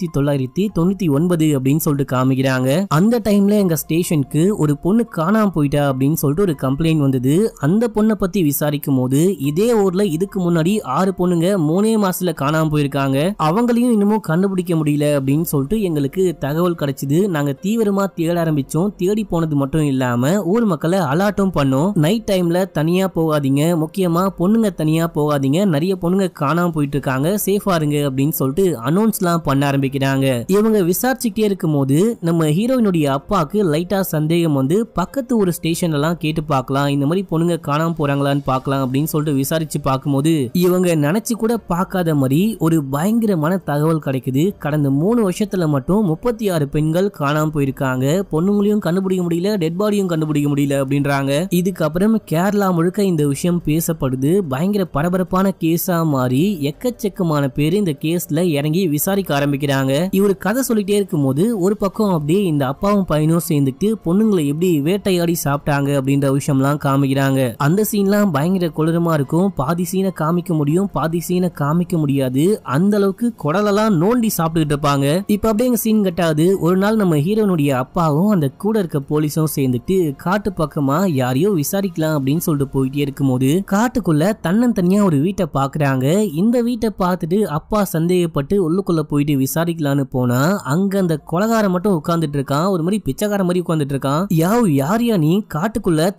1999 அப்படின்னு சொல்லிட்டு காமிக்கிறாங்க. அந்த டைம்ல எங்க ஸ்டேஷனுக்கு ஒரு பொண்ணு காணாம போயிட்டா அப்படின்னு சொல்லிட்டு ஒரு கம்ப்ளைண்ட் வந்தது. அந்த பொண்ணை பத்தி விசாரிக்கும் போது இதே ஊர்ல இதுக்கு முன்னாடி 6 பொண்ணுங்க 3 மாசத்துல காணாம போயிருக்காங்க, அவங்களையும் இன்னமும் கண்டுபிடிக்க முடியல அப்படின்னு சொல்லிட்டு எங்களுக்கு தகவல் கிடைச்சது. நாங்க தீவிரமா தேட ஆரம்பிச்சோம். தேடி போனது மட்டும் இல்லாம ஊர் மக்களை அலாட்டும் பண்ணோம். நைட் டைம்ல தனியா போகாதீங்க, முக்கியமா பொண்ணுங்க தனியா போகாதீங்க, நிறைய பொண்ணுங்க காணாம போயிட்டு இருக்காங்க, சேஃபா இருங்க அப்படின்னு சொல்லிட்டு அனௌன்ஸ்லாம் பண்ண ஆரம்பிக்கிறாங்க. இவங்க விசாரிச்சுட்டே இருக்கும் போது நம்ம ஹீரோயினுடைய அப்பாக்கு லைட்டா சந்தேகம் வந்து பக்கத்து ஒரு ஸ்டேஷன் எல்லாம் கேட்டு பார்க்கலாம், இந்த மாதிரி பொண்ணுங்க காணாம போறாங்களான்னு பார்க்கலாம் அப்படின்னு சொல்லிட்டு விசாரிச்சு பார்க்கும்போது இவங்க நினைச்சு கூட பார்க்காத மாதிரி ஒரு பயங்கரமான தகவல் கிடைக்குது. கடந்த 3 வருஷத்துல மட்டும் 36 பெண்கள் காணாம போயிருக்காங்க, பொண்ணுங்களையும் கண்டுபிடிக்க முடியல, டெட் பாடியும் கண்டுபிடிக்க முடியல அப்படின்றாங்க. இதுக்கப்புறம் கேரளா முழுக்க இந்த விஷயம் பேசப்படுது. பயங்கர பரபரப்பான கேஸா மாறி எக்கச்சக்கமான பேர் இந்த கேஸ்ல இறங்கி விசாரிக்க ஆரம்பிக்கிறாங்க. இவரு கதை சொல்லிட்டே இருக்கும் போது ஒரு பக்கம் அப்படியே இந்த அப்பாவும் பையனும் சேர்ந்துட்டு பொண்ணுங்களை எப்படி வேட்டையாடி சாப்பிட்டாங்க அப்படின்ற விஷயம்லாம் காமிக்கிறாங்க. அந்த சீன்லாம் பயங்கர கொடூரமா இருக்கும். பாதி சீனை காமிக்க முடியும், பாதி சீனை காமிக்க முடியாது. அந்த அளவுக்கு குடலெல்லாம் நோண்டி சாப்பிட்டுக்கிட்டு இருப்பாங்க. இப்ப அப்படியே எங்க சீன் கட்டாது. ஒரு நாள் நம்ம ஹீரோனுடைய அப்பாவும் அந்த கூட இருக்க போலீஸும் சேர்ந்துட்டு காட்டு பக்கமா யாரையோ விசாரிக்கலாம் அப்படின்னு சொல்லிட்டு போயிட்டே இருக்கும் போது காட்டுக்குள்ள தன்னந்தனியா ஒரு வீட்டை பாக்குறாங்க. இந்த வீட்டை பார்த்துட்டு அப்பா சந்தேகப்பட்டு உள்ளுக்குள்ள போயிட்டு விசாரிக்கலான்னு போனா அங்க அந்த கொலகாரம் மட்டும் உட்கார்ந்துட்டு இருக்கான், ஒரு மாதிரி பிச்சைக்கார மாதிரி உட்கார்ந்துட்டு இருக்கான். யார் நீ, காட்டுக்குள்ள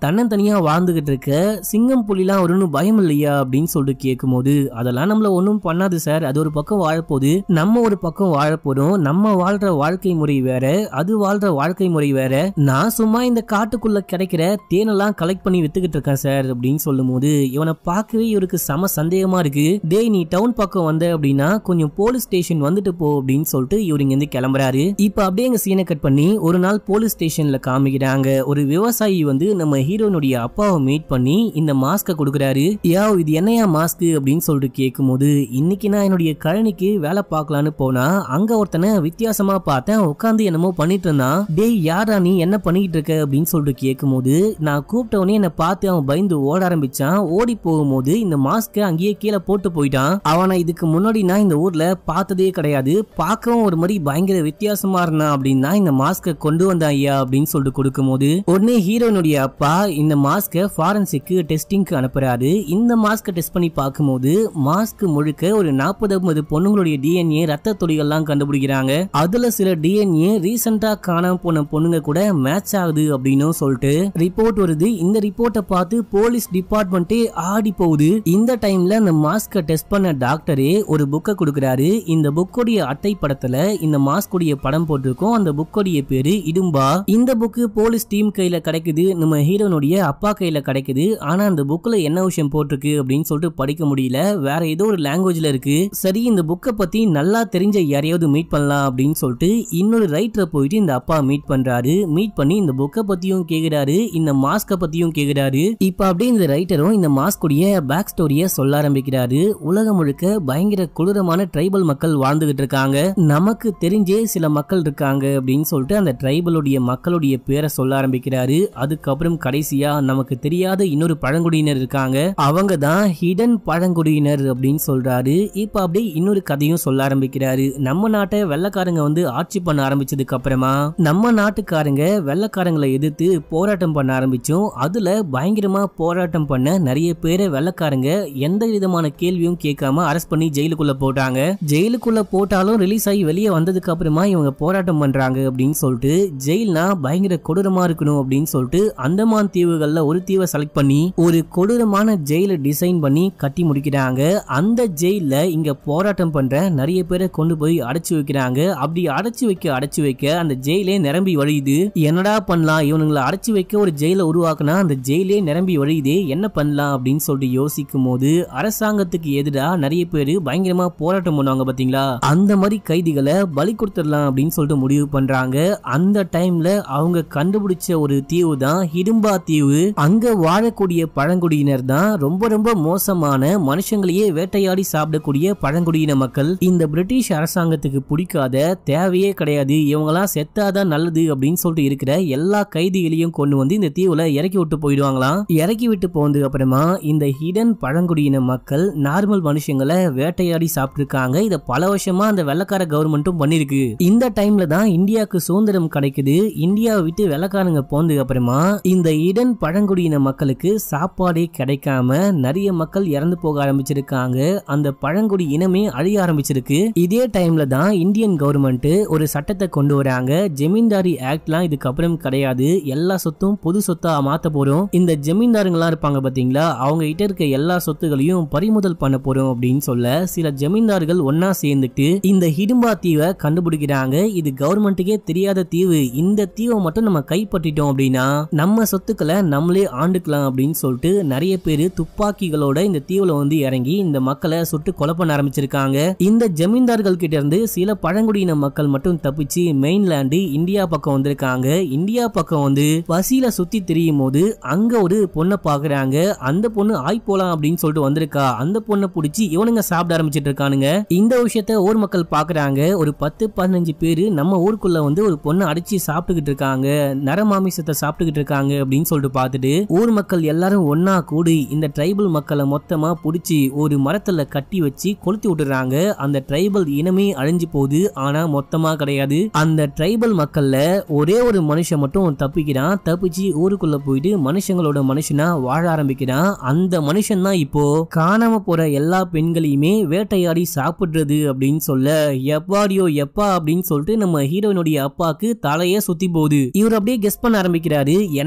தன்னந்தனியா வாழ்ந்துகிட்டு இருக்க சிங்கம் புலிலாம் ஒரு பயம் இல்லையா அப்படின்னு சொல்லிட்டு கேட்கும்போது, அதெல்லாம் நம்மள ஒன்றும் பண்ணாது சார், அது ஒரு பக்கம் வாழப்போகுது, நம்ம ஒரு பக்கம் வாழப்போறோம், நம்ம வாழ்ற வாழ்க்கை முறை வேற, அது வாழ்ற வாழ்க்கை முறை வேற, நான் சும்மா இந்த காட்டுக்குள்ள கிடைக்கிற தேனெல்லாம் கலெக்ட் பண்ணி வித்துக்கிட்டு இருக்கேன் சார் அப்படின்னு சொல்லும் போது, இவனை பார்க்கவே இவருக்கு சம சந்தேகமா இருக்கு. டேய், நீ டவுன் பக்கம் வந்த அப்படின்னா கொஞ்சம் போலீஸ் ஸ்டேஷன் வந்துட்டு போ அப்படின்னு சொல்லிட்டு இவரு இங்க இருந்து கிளம்புறாரு. இப்ப அப்படியே எங்க சீனை கட் பண்ணி ஒரு நாள் போலீஸ் ஸ்டேஷன்ல காமிக்கிறாங்க. ஒரு விவசாயி வந்து நம்ம ஹீரோனுடைய அப்பாவை மீட் பண்ணி இந்த மாஸ்க கொடுக்குறாரு. இது என்னையா மாஸ்க் அப்படின்னு சொல்லிட்டு கேட்கும் போது, இன்னைக்கு நான் என்னுடைய கழனிக்கு வேலை பார்க்கலான்னு போனா அங்க ஒருத்தனை வித்தியாசமா பார்த்தேன், உட்காந்து என்னமோ பண்ணிட்டு இருந்தான். டேய், யாரா நீ, என்ன பண்ணிட்டு இருக்க அப்படின்னு சொல்லிட்டு கேட்கும் போது, நான் கூப்பிட்டவனே என்னை பார்த்து அவன் பயந்து ஓட ஆரம்பிச்சான். ஓடி போகும்போது இந்த மாஸ்க அங்கேயே கீழே போட்டு போயிட்டான். அவனை இதுக்கு முன்னாடி நான் இந்த ஊர்ல பார்த்ததே கிடையாது, பார்க்கவும் ஒரு மாதிரி பயங்கர வித்தியாசமா இருந்தான் அப்படின்னா இந்த மாஸ்க கொண்டு வந்தான் ஐயா அப்படின்னு சொல்லிட்டு கொடுக்கும் போது, உடனே ஹீரோனுடைய அப்பா இந்த மாஸ்க ஃபாரன்சிக் டெஸ்டிங்க்கு அனுப்புறாரு. இந்த மாஸ்க டெஸ்ட் பண்ணி பார்க்கும்போது மாஸ்க் முழுக்க ஒரு 40-50 பொண்ணுங்களுடைய டிஎன்ஏ ரத்த துளிகள்லாம் கண்டுபிடிக்கிறாங்க. அதுல சில டிஎன்ஏ ரீசெண்டா காணாம போன பொண்ணுங்க கூட மேட்ச் ஆகுது அப்படின்னு சொல்லிட்டு ரிப்போர்ட் வருது. இந்த ரிப்போர்ட்டை பார்த்து போலீஸ் டிபார்ட்மெண்ட்டே ஆடி போகுது. இந்த டைம்ல அந்த மாஸ்க டெஸ்ட் பண்ண டாக்டரே ஒரு புக்கை கொடுக்குறாரு. இந்த புக்கோடைய அட்டை படத்துல இந்த மாஸ்குடைய படம் போட்டிருக்கோம். அந்த புக்கோடைய பேரு இடும்பா. இந்த புக்கு போலீஸ் டீம் கையில கிடைக்குது, நம்ம ஹீரோனுடைய அப்பா கையில கிடைக்குது. ஆனா அந்த புக்ல என்ன விஷயம் போட்டிருக்கு அப்படின்னு சொல்லிட்டு படிக்க முடியல, வேற ஏதோ ஒரு லாங்குவேஜ்ல இருக்கு. சரி, இந்த புக்கை பத்தி நல்லா தெரிஞ்ச யாரையாவது மீட் பண்ணலாம் அப்படின்னு சொல்லிட்டு இன்னொரு ரைட்டரை போயிட்டு இந்த அப்பா மீட் பண்றாரு. மீட் பண்ணி இந்த புக்கை பத்தியும் கேக்குறாரு, இந்த மாஸ்க பத்தியும் கேக்குறாரு. இப்ப அப்படியே இந்த ரைட்டரும் இந்த மாஸ்குடைய பேக் ஸ்டோரிய சொல்ல ஆரம்பிக்கிறாரு. உலகம் முழுக்க பயங்கர கொடூரமான ட்ரைபல் மக்கள் வாழ்ந்துகிட்டு இருக்காங்க, நமக்கு தெரிஞ்சே சில மக்கள் இருக்காங்க அப்படின்னு சொல்லிட்டு அந்த ட்ரைபலுடைய மக்களுடைய பேரை சொல்ல ஆரம்பிக்கிறாரு. அதுக்கப்புறம் கடைசியா நமக்கு தெரியாத இன்னொரு பழங்குடியினர் இருக்காங்க, அவங்க தான் ஹிடன் பழங்குடியினர் அப்படின்னு சொல்றாரு. இப்ப அப்படியே இன்னொரு கதையும் சொல்ல ஆரம்பிக்கிறாரு. நம்ம நாட்டை வெள்ளக்காரங்க வந்து ஆட்சி பண்ண ஆரம்பிச்சதுக்கு அப்புறமா நம்ம நாட்டுக்காரங்க வெள்ளக்காரங்களை எதிர்த்து போராட்டம் பண்ண ஆரம்பிச்சோம். அதுல பயங்கரமா போராட்டம் பண்ண நிறைய பேரை வெள்ளக்காரங்க எந்த விதமான கேள்வியும் கேட்காம அரெஸ்ட் பண்ணி ஜெயிலுக்குள்ள போட்டாங்க. ஜெயிலுக்குள்ள போட்டாலும் ரிலீஸ் ஆகி வெளியே வந்ததுக்கு அப்புறமா இவங்க போராட்டம் பண்றாங்க அப்படின்னு சொல்லிட்டு ஜெயில்னா பயங்கர கொடூரமா இருக்கணும் அப்படின்னு சொல்லிட்டு அந்தமான் தீவுகள்ல ஒரு தீவை செலக்ட் பண்ணி ஒரு கொடூரமான ஜெயில டிசைன் பண்ணி கட்டி முடிக்கிறாங்க. அந்த ஜெயில இங்க போராட்டம் பண்ற நிறைய பேரை கொண்டு போய் அடைச்சு வைக்கிறாங்க. அப்படி அடைச்சு வைக்க அந்த ஜெயிலே நிரம்பி வழியுது. என்னடா பண்ணலாம், இவனுங்களை அடைச்சு வைக்க ஒரு ஜெயில உருவாக்குனா அந்த ஜெயிலே நிரம்பி வழியுதே, என்ன பண்ணலாம் அப்படின்னு சொல்லிட்டு யோசிக்கும் போது அரசாங்கத்துக்கு எதிரா நிறைய பேரு பயங்கரமா போராட்டம் பண்ணுவாங்க பாத்தீங்களா, அந்த மாதிரி கைதிகளை பலி கொடுத்துடலாம் அப்படின்னு சொல்லிட்டு முடிவு பண்றாங்க. அந்த டைம்ல அவங்க கண்டுபிடிச்ச ஒரு தீவு தான் ஹிடும்பா தீவு. அங்க வாழக்கூடிய பழங்குடியினர் தான் ரொம்ப ரொம்ப மோசமான மனுஷங்களையே வேட்டையாடி சாப்பிடக்கூடிய பழங்குடியின மக்கள். இந்த பிரிட்டிஷ் அரசாங்கத்துக்கு பிடிக்காத தேவையே கிடையாது, இவங்கெல்லாம் செத்தாதான் நல்லது அப்படின்னு சொல்லிட்டு இருக்கிற எல்லா கைதிகளையும் கொண்டு வந்து இந்த தீவுல இறக்கி விட்டு போயிடுவாங்களாம். இறக்கி விட்டு போனதுக்கு அப்புறமா இந்த ஹிடன் பழங்குடியின மக்கள் நார்மல் மனுஷங்களை வேட்டையாடி சாப்பிட்டுருக்காங்க. இத பல வருஷமா அந்த வெள்ளக்கார கவர்மெண்ட்டும் பண்ணிருக்கு. இந்த டைம்ல தான் இந்தியாவுக்கு சுதந்திரம் கிடைக்குது. இந்தியாவை விட்டு வெள்ளக்காரங்க போனதுக்கு அப்புறமா இந்த ஹிடன் பழங்குடியின மக்களுக்கு சாப்பாடே கிடைக்காம நிறைய மக்கள் இறந்து போக ஆரம்பிச்சிருக்காங்க. அந்த பழங்குடி இனமே அழிய ஆரம்பிச்சிருக்கு. இதே டைம்ல தான் இந்தியன் கவர்மெண்ட் ஒரு சட்டத்தை கொண்டு வராங்க. ஜமீன்தாரி ஆக்ட்லாம் இதுக்கப்புறம் கிடையாது, எல்லா சொத்தும் பொது சொத்தா மாத்த போறோம். இந்த ஜமீன்தாருங்களா இருப்பாங்க பாத்தீங்களா, அவங்க கிட்ட இருக்க எல்லா சொத்துகளையும் பறிமுதல் பண்ண போறோம் அப்படின்னு சொல்ல சில ஜமீன்தார்கள் ஒன்னா சேர்ந்துட்டு இந்த ஹிடும்பா தீவை கண்டுபிடிக்கிறாங்க. இது கவர்மெண்ட்டுக்கே தெரியாத தீவு, இந்த தீவை மட்டும் நம்ம கைப்பற்றிட்டோம் அப்படின்னா நம்ம சொத்துக்களை நம்மளே ஆண்டுக்கலாம் அப்படின்னு சொல்லிட்டு நிறைய பேரு துப்பாக்கிகளோட இந்த தீவுல வந்து இறங்கி இந்த மக்களை சுட்டு கொலை பண்ண ஆரம்பிச்சிருக்காங்க. இந்த ஜமீன்தார்கள் கிட்ட இருந்து சில பழங்குடியின மக்கள் மட்டும் தப்பிச்சு மெயின்லேண்டு இந்தியா பக்கம் வந்திருக்காங்க. இந்தியா பக்கம் வந்து பசியில சுத்தி திரியும் போது அங்க ஒரு பொண்ணை பாக்குறாங்க. அந்த பொண்ணு ஆய் போலாம் அப்படின்னு சொல்லிட்டு வந்திருக்கா. அந்த பொண்ணை பிடிச்சி இவனுங்க சாப்பிட ஆரம்பிச்சிட்டு இருக்கானுங்க. இந்த விஷயத்த ஊர் மக்கள் பாக்குறாங்க. ஒரு 10-15 பேரு நம்ம ஊருக்குள்ள வந்து ஒரு பொண்ணை அடிச்சு சாப்பிட்டுக்கிட்டு இருக்காங்க, நரமாமிசத்தை சாப்பிட்டுக்கிட்டு இருக்காங்க அப்படின்னு சொல்லிட்டு பார்த்துட்டு ஊர் மக்கள் எல்லாரும் ஒன்னா கூடி இந்த ட்ரைபல் மக்களை மொத்தமா பிடிச்சி ஒரு மரத்துல கட்டி வச்சு கொளுத்தி விட்டுறாங்க. அந்த ட்ரைபல் இனமே அழிஞ்சு போகுது. ஆனா மொத்தமா கிடையாது, அந்த ட்ரைபல் மக்கள்ல ஒரே ஒரு மனுஷன் மட்டும் தப்பிக்கிறான். தப்பிச்சு ஊருக்குள்ள போயிட்டு மனுஷங்களோட மனுஷனா வாழ ஆரம்பிக்கிறான். அந்த மனுஷன் தான் இப்போ காணாம போற எல்லா பெண்களையுமே வேட்டையாடி சாப்பிடுறது அப்படின்னு சொல்ல எப்பாடியோ எப்பா அப்படின்னு சொல்லிட்டு நம்ம ஹீரோயினுடைய அப்பாக்கு தலையே சுத்தி போகுது. இவர் அப்படியே கெஸ் பண்ண ஆரம்பிக்கிறாரு. எனக்கு தெரிஞ்ச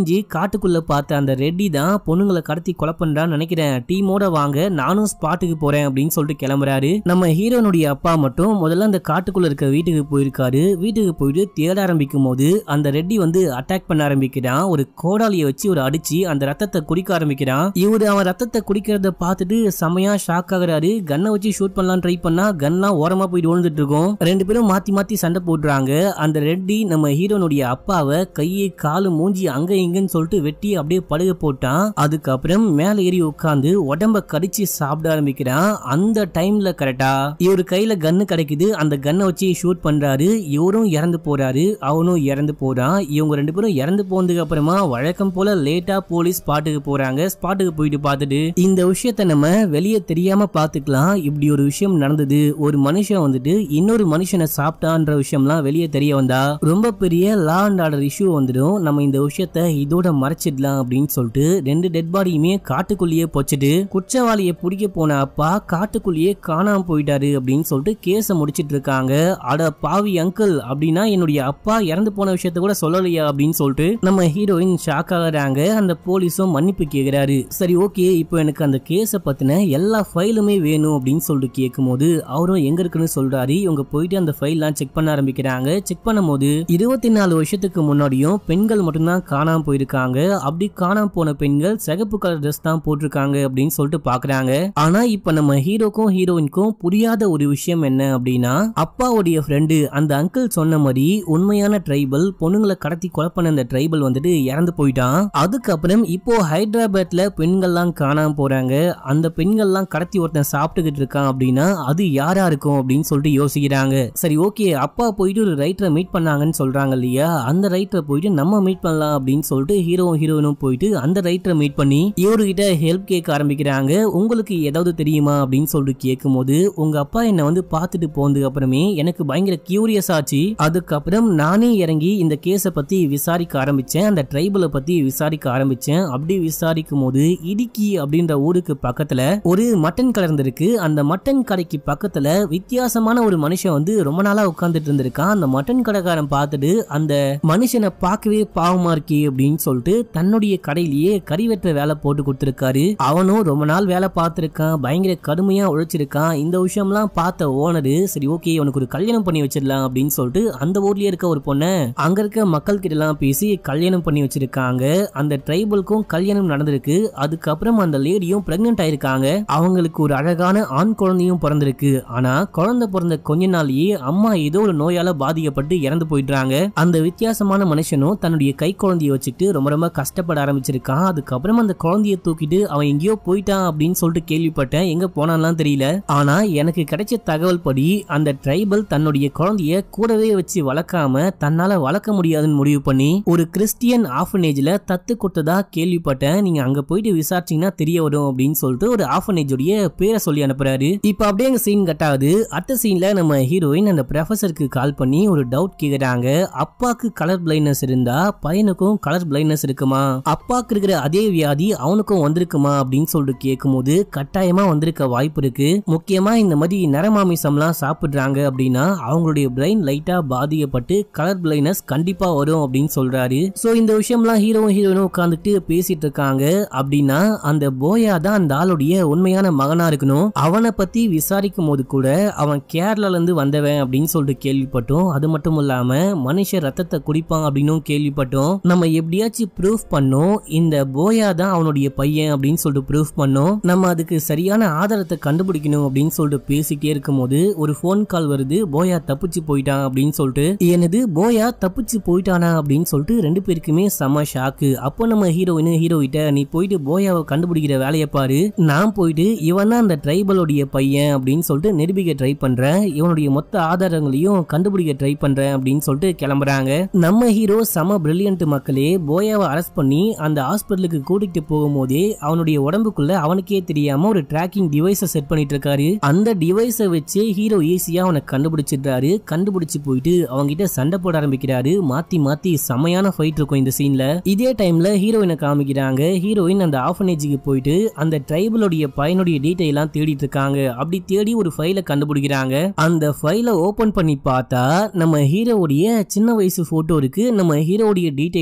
தெரிஞ்சு காட்டுக்குள்ள பார்த்த அந்த ரெட்டி தான் பொண்ணுங்களை கடத்தி கொலை பண்றான்னு நினைக்கிறேன், டீமோட வாங்க நானும் ஸ்பாட்டுக்கு போறேன் அப்படின்னு சொல்லிட்டு கிளம்புறாரு. நம்ம ஹீரோனுடைய அப்பா மட்டும் முதல்ல அந்த காட்டுக்குள்ள இருக்க வீட்டுக்கு போயிருக்காரு. வீட்டுக்கு போயிட்டு தேட ஆரம்பிக்கும் போது அந்த ரெட்டி வந்து அட்டாக் பண்ண ஆரம்பிக்கிறான். ஒரு கோடாலியை வச்சு ஒரு அடிச்சு அந்த ரத்தத்தை குடிக்க ஆரம்பிக்கிறான். இவரு அவன் ரத்தத்தை குடிக்கிறத பார்த்துட்டு செமையா ஷாக் ஆகுறாரு. கன்னை வச்சு ஷூட் பண்ணலாம் ட்ரை பண்ணா கன்லாம் ஓரமா போயிட்டு விழுந்துட்டு இருக்கும். ரெண்டு பேரும் மாத்தி மாத்தி சண்டை போடுறாங்க. அந்த ரெட்டி நம்ம ஹீரோனுடைய அப்பாவை கையை காலு மூஞ்சி அங்க இங்கன்னு சொல்லிட்டு வெட்டி அப்படியே படுக போட்டான். அதுக்கப்புறம் மேல ஏறி உட்காந்து உடம்ப கடிச்சு சாப்பிட ஆரம்பிக்கிறான். அந்த டைம்ல கரெக்டா இவரு கையில கன்னு கிடைக்குது. அந்த கன்னை வச்சு ஷூட் பண்றாரு. இவரும் இறந்து போறாரு, அவனும் இறந்து போறான். இவங்க ரெண்டு பேரும் இறந்து போனதுக்கு அப்புறமா வழக்கம் போல லேட்டா போலீஸ் ஸ்பாட்டுக்கு போறாங்க. ஸ்பாட்டுக்கு போயிட்டு பார்த்துட்டு இந்த விஷயத்த நம்ம வெளியே தெரியாம பாத்துக்கலாம், இப்படி ஒரு விஷயம் நடந்தது, ஒரு மனுஷன் வந்துட்டு இன்னொரு மனுஷனை சாப்பிட்டான்ற விஷயம்லாம் வெளியே தெரிய வந்தா ரொம்ப பெரிய லா அண்ட் ஆர்டர் இஷ்யூ வந்துடும், நம்ம இந்த விஷயத்த இதோட மறைச்சிடலாம் அப்படின்னு சொல்லிட்டு ரெண்டு டெட் பாடியுமே காட்டுக்குள்ளேயே போச்சுட்டு குற்றவாளியை பிடிக்க போன அப்பா காட்டுக்குள்ளேயே காணாம போயிட்டாரு அப்படின்னு சொல்லிட்டு கேஸ முடிச்சிட்டு இருக்காங்க. அட பாவி அங்கிள், அப்படின்னா என்னுடைய அப்பா இறந்து போன விஷயத்த கூட சொல்லலையா அப்படின்னு சொல்லிட்டு நம்ம ஹீரோயின் ஷாக் ஆகுறாங்க. அந்த போலீஸும் மன்னிப்பு கேக்குறாரு. சரி ஓகே, இப்போ எனக்கு அந்த கேஸ பத்தின எல்லா ஃபைலுமே வேணும் அப்படின்னு சொல்லிட்டு கேட்கும் போது அவரும் எங்க இருக்குன்னு சொல்றாரு. இவங்க போயிட்டு அந்த ஃபைல்லாம் செக் பண்ண ஆரம்பிக்கிறாங்க. செக் பண்ணும்போது 24 வருஷத்துக்கு முன்னாடியும் பெண்கள் மட்டும்தான் காணாம போயிருக்காங்க. அப்படி காணாம போன பெண்கள் சிகப்பு கலர் ட்ரெஸ் தான் போட்டிருக்காங்க அப்படின்னு சொல்லிட்டு பாக்குறாங்க. ஆனா இப்ப நம்ம ஹீரோக்கும் ஹீரோயினுக்கும் புரியாத ஒரு விஷயம் என்ன அப்படின்னா, அப்பாவுடைய ஃப்ரெண்டு அந்த அங்கிள் சொன்ன மாதிரி உண்மையான ட்ரைபல் பொண்ணுங்களை கடத்தி கொலை பண்ண அந்த ட்ரைபல் வந்துட்டு இறந்து போயிட்டான். அதுக்கப்புறம் இப்போ ஹைதராபாத்ல பெண்கள்லாம் காணாம போறாங்க. அந்த பெண்கள்லாம் கடத்தி ஒருத்தன் சாப்பிட்டுக்கிட்டு இருக்கான் அப்படின்னா அது யாரா இருக்கும் அப்படின்னு சொல்லிட்டு யோசிக்கிறாங்க. சரி ஓகே, அப்பா போயிட்டு ஒரு ரைட்டரை மீட் பண்ணாங்கன்னு சொல்றாங்க இல்லையா, அந்த ரைட்டரை போயிட்டு நம்ம மீட் பண்ணலாம் அப்படின்னு சொல்லிட்டு ஹீரோவும் ஹீரோயினும் போயிட்டு அந்த ரைட்டரை மீட் பண்ணி இவர்கிட்ட ஹெல்ப் கேட்க ஆரம்பிக்கிறாங்க. உங்களுக்கு ஏதாவது தெரியுமா அப்படின்னு சொல்லிட்டு கேட்கும் போது, உங்க அப்பா என்ன வந்து பார்த்துட்டு போனதுக்கு அப்புறமே எனக்கு பயங்கர கியூரியஸ் ஆச்சு. அதுக்கப்புறம் நானே இறங்கி இந்த கேஸ பத்தி விசாரிக்க ஆரம்பிச்சேன், அந்த ட்ரைபலை பத்தி விசாரிக்க ஆரம்பிச்சேன். அப்படி விசாரிக்கும் போது இடுக்கி அப்படின்ற ஊருக்கு பக்கத்துல ஒரு மட்டன் கடை இருந்திருக்கு. அந்த மட்டன் கடைக்கு பக்கத்துல வித்தியாசமான ஒரு மனுஷன் வந்து ரொம்ப நாளா உட்கார்ந்துட்டு இருந்திருக்கான். அந்த மட்டன் கடைக்காரன் பார்த்துட்டு அந்த மனுஷனை பார்க்கவே பாவமா இருக்கே அப்படின்னு சொல்லிட்டு தன்னுடைய கடையிலேயே கறி வெட்டுற வேலை போட்டு கொடுத்திருக்காரு. அவனும் ரொம்ப நாள் வேலை பார்த்திருக்கான், பயங்கர கடுமையா உழைச்சிருக்கான். இந்த விஷயம்லாம் பார்த்த ஓனரு சரி ஓகே உனக்கு ஒரு கல்யாணம் பண்ணி வச்சிடலாம் அப்படின்னு சொல்லிட்டு அந்த ஊர்லயே இருக்க ஒரு பொண்ணை அங்க இருக்க மக்கள் கிட்ட எல்லாம் பேசி கல்யாணம் பண்ணி வச்சிருக்காங்க. அந்த ட்ரைபலுக்கும் கல்யாணம் நடந்திருக்கு. அதுக்கப்புறம் அந்த லேடியும் பிரெக்னென்ட் ஆயிருக்காங்க. அவங்களுக்கு ஒரு அழகான ஆண் குழந்தையும் பிறந்திருக்கு. ஆனா குழந்தை பிறந்த கொஞ்ச நாளையே அம்மா ஏதோ ஒரு நோயால பாதிக்கப்பட்டு இறந்து போயிடுறாங்க. அந்த வித்தியாசமான மனுஷனும் தன்னுடைய கை குழந்தைய வச்சுட்டு ரொம்ப ரொம்ப கஷ்டப்பட ஆரம்பிச்சிருக்கான். அதுக்கப்புறம் அந்த குழந்தைய தூக்கிட்டு அவன் எங்கேயோ போயிட்டான் அப்படின்னு சொல்லிட்டு கேள்விப்பட்டேன், எங்க போனான்லாம் தெரியல. ஆனா எனக்கு கிடைச்ச தகவல் படி அந்த ட்ரைபல் தன்னுடைய குழந்தைய கூடவே வச்சு வளர்க்காம தன்னால வளர்க்க முடியாதுன்னு முடிவு பண்ணி ஒரு கிறிஸ்டியன் ஆர்ஃபனேஜ்ல தத்து கொடுத்ததா கேள்விப்பட்டேன், நீங்க அங்க போயிட்டு விசாரிச்சீங்கன்னா தெரிய வரும் அப்படின்னு சொல்லிட்டு ஒரு ஆர்ஃபனேஜ் உடைய பேரை சொல்லி அனுப்புறாரு. இப்ப அப்படியே எங்க சீன் கட் ஆகுது. அடுத்த சீன்ல நம்ம ஹீரோயின் அந்த ப்ரொஃபசருக்கு கால் பண்ணி ஒரு டவுட் கேக்குறாங்க. அப்பாக்கு கலர் பிளைண்ட்னஸ் இருந்தா பையனுக்கும் கலர் பிளைண்ட்னஸ் இருக்குமா, அப்பாக்கு இருக்கிற அதே வியாதி அவனுக்கும் வந்திருக்குமா அப்படின்னு சொல்லிட்டு கேட்கும்போது கட்டாயமா வந்திருக்க வாய்ப்பு இருக்கு. முக்கியமா இந்த மாதிரி நரமாமிசம்லாம் சாப்பிடுறாங்க அப்படின்னா அவங்களுடைய பிரெயின் லைட்டா பாதிக்கப்பட்டு கலர் பிளைண்ட்னஸ் கண்டிப்பா வரும் அப்படின்னு சொல்றாரு. சோ இந்த விஷயம்லாம் ஹீரோவும் ஹீரோயினும் உட்கார்ந்துட்டு பேசிட்டு இருக்காங்க. அப்படின்னா அந்த போயா தான் அந்த ஆளுடைய உண்மையான மகனா இருக்கணும். அவனை பத்தி விசாரிக்கும் போது கூட அவன் கேரளால இருந்து வந்தவன் அப்படின்னு சொல்லிட்டு கேள்விப்பட்டோம். அது மட்டும் இல்லாம மனுஷ ரத்தத்தை குடிப்பான் அப்படின்னு கேள்விப்பட்டோம். நம்ம எப்படியாச்சும் ப்ரூஃப் பண்ணோம் இந்த போயா தான் அவனுடைய பையன் அப்படின்னு சொல்லிட்டு ப்ரூஃப் பண்ணோம். நம்ம அதுக்கு சரியான ஆதாரத்தை கண்டுபிடிக்கணும் அப்படின்னு சொல்லிட்டு பேசிட்டே இருக்கும் போது ஒரு போன் கால் வருது, போயா தப்பிச்சு போயிட்டான் அப்படின்னு சொல்லிட்டு. எனது போயா தப்பிச்சு போயிட்டானா அப்படின்னு சொல்லிட்டு ரெண்டு பேருக்குமே செம ஷாக்கு. அப்போ நம்ம ஹீரோயின் ஹீரோயிட்ட நீ போயிட்டு போயாவை கண்டுபிடிக்கிற வேலையை பாரு, நான் போயிட்டு இவன் தான் அந்த ட்ரைபலோடைய பையன் அப்படின்னு சொல்லிட்டு நிரூபிக்க ட்ரை பண்றேன், இவனுடைய மொத்த ஆதாரங்களையும் கண்டுபிடிக்க ட்ரை பண்றேன் அப்படின்னு சொல்லிட்டு கிளம்புறாங்க. நம்ம ஹீரோ செம பிரில்லியன்ட் மக்களே. போயாவை அரெஸ்ட் பண்ணி அந்த ஹாஸ்பிட்டலுக்கு கூட்டிட்டு போகும்போதே அவனுடைய உடம்புக்குள்ள அவனுக்கே தெரியாம ஒரு ட்ராக்கிங் டிவைஸை செட் பண்ணிட்டு இருக்காரு. அந்த டிவைஸை வச்சு ஹீரோ ஈஸியா அவனை கண்டுபிடிச்சிடுறாரு. கண்டுபிடிச்சு போயிட்டு அவங்க கிட்ட சண்டை போட ஆரம்பிக்கிறாரு. மாத்தி மாத்தி செமையான ஃபைட் இருக்கும் இந்த சீன்ல. இதே டைம்ல ஹீரோயினை காமிக்கிறாங்க. ஹீரோயின் அந்த ஆர்ஃபனேஜுக்கு போயிட்டு அந்த ட்ரைபலோடைய பையனுடைய டீடைல்லாம் தேடிட்டு இருக்காங்க. அப்படி தேடி ஒரு ஃபைலை கண்டுபிடிக்கிறாங்க. அந்த ஃபைலை ஓபன் பண்ணி பார்த்தா நம்ம ஹீரோவுடைய சின்ன வயசு போட்டோ இருக்கு, நம்ம ஹீரோவுடைய டீடைலா இருக்கு.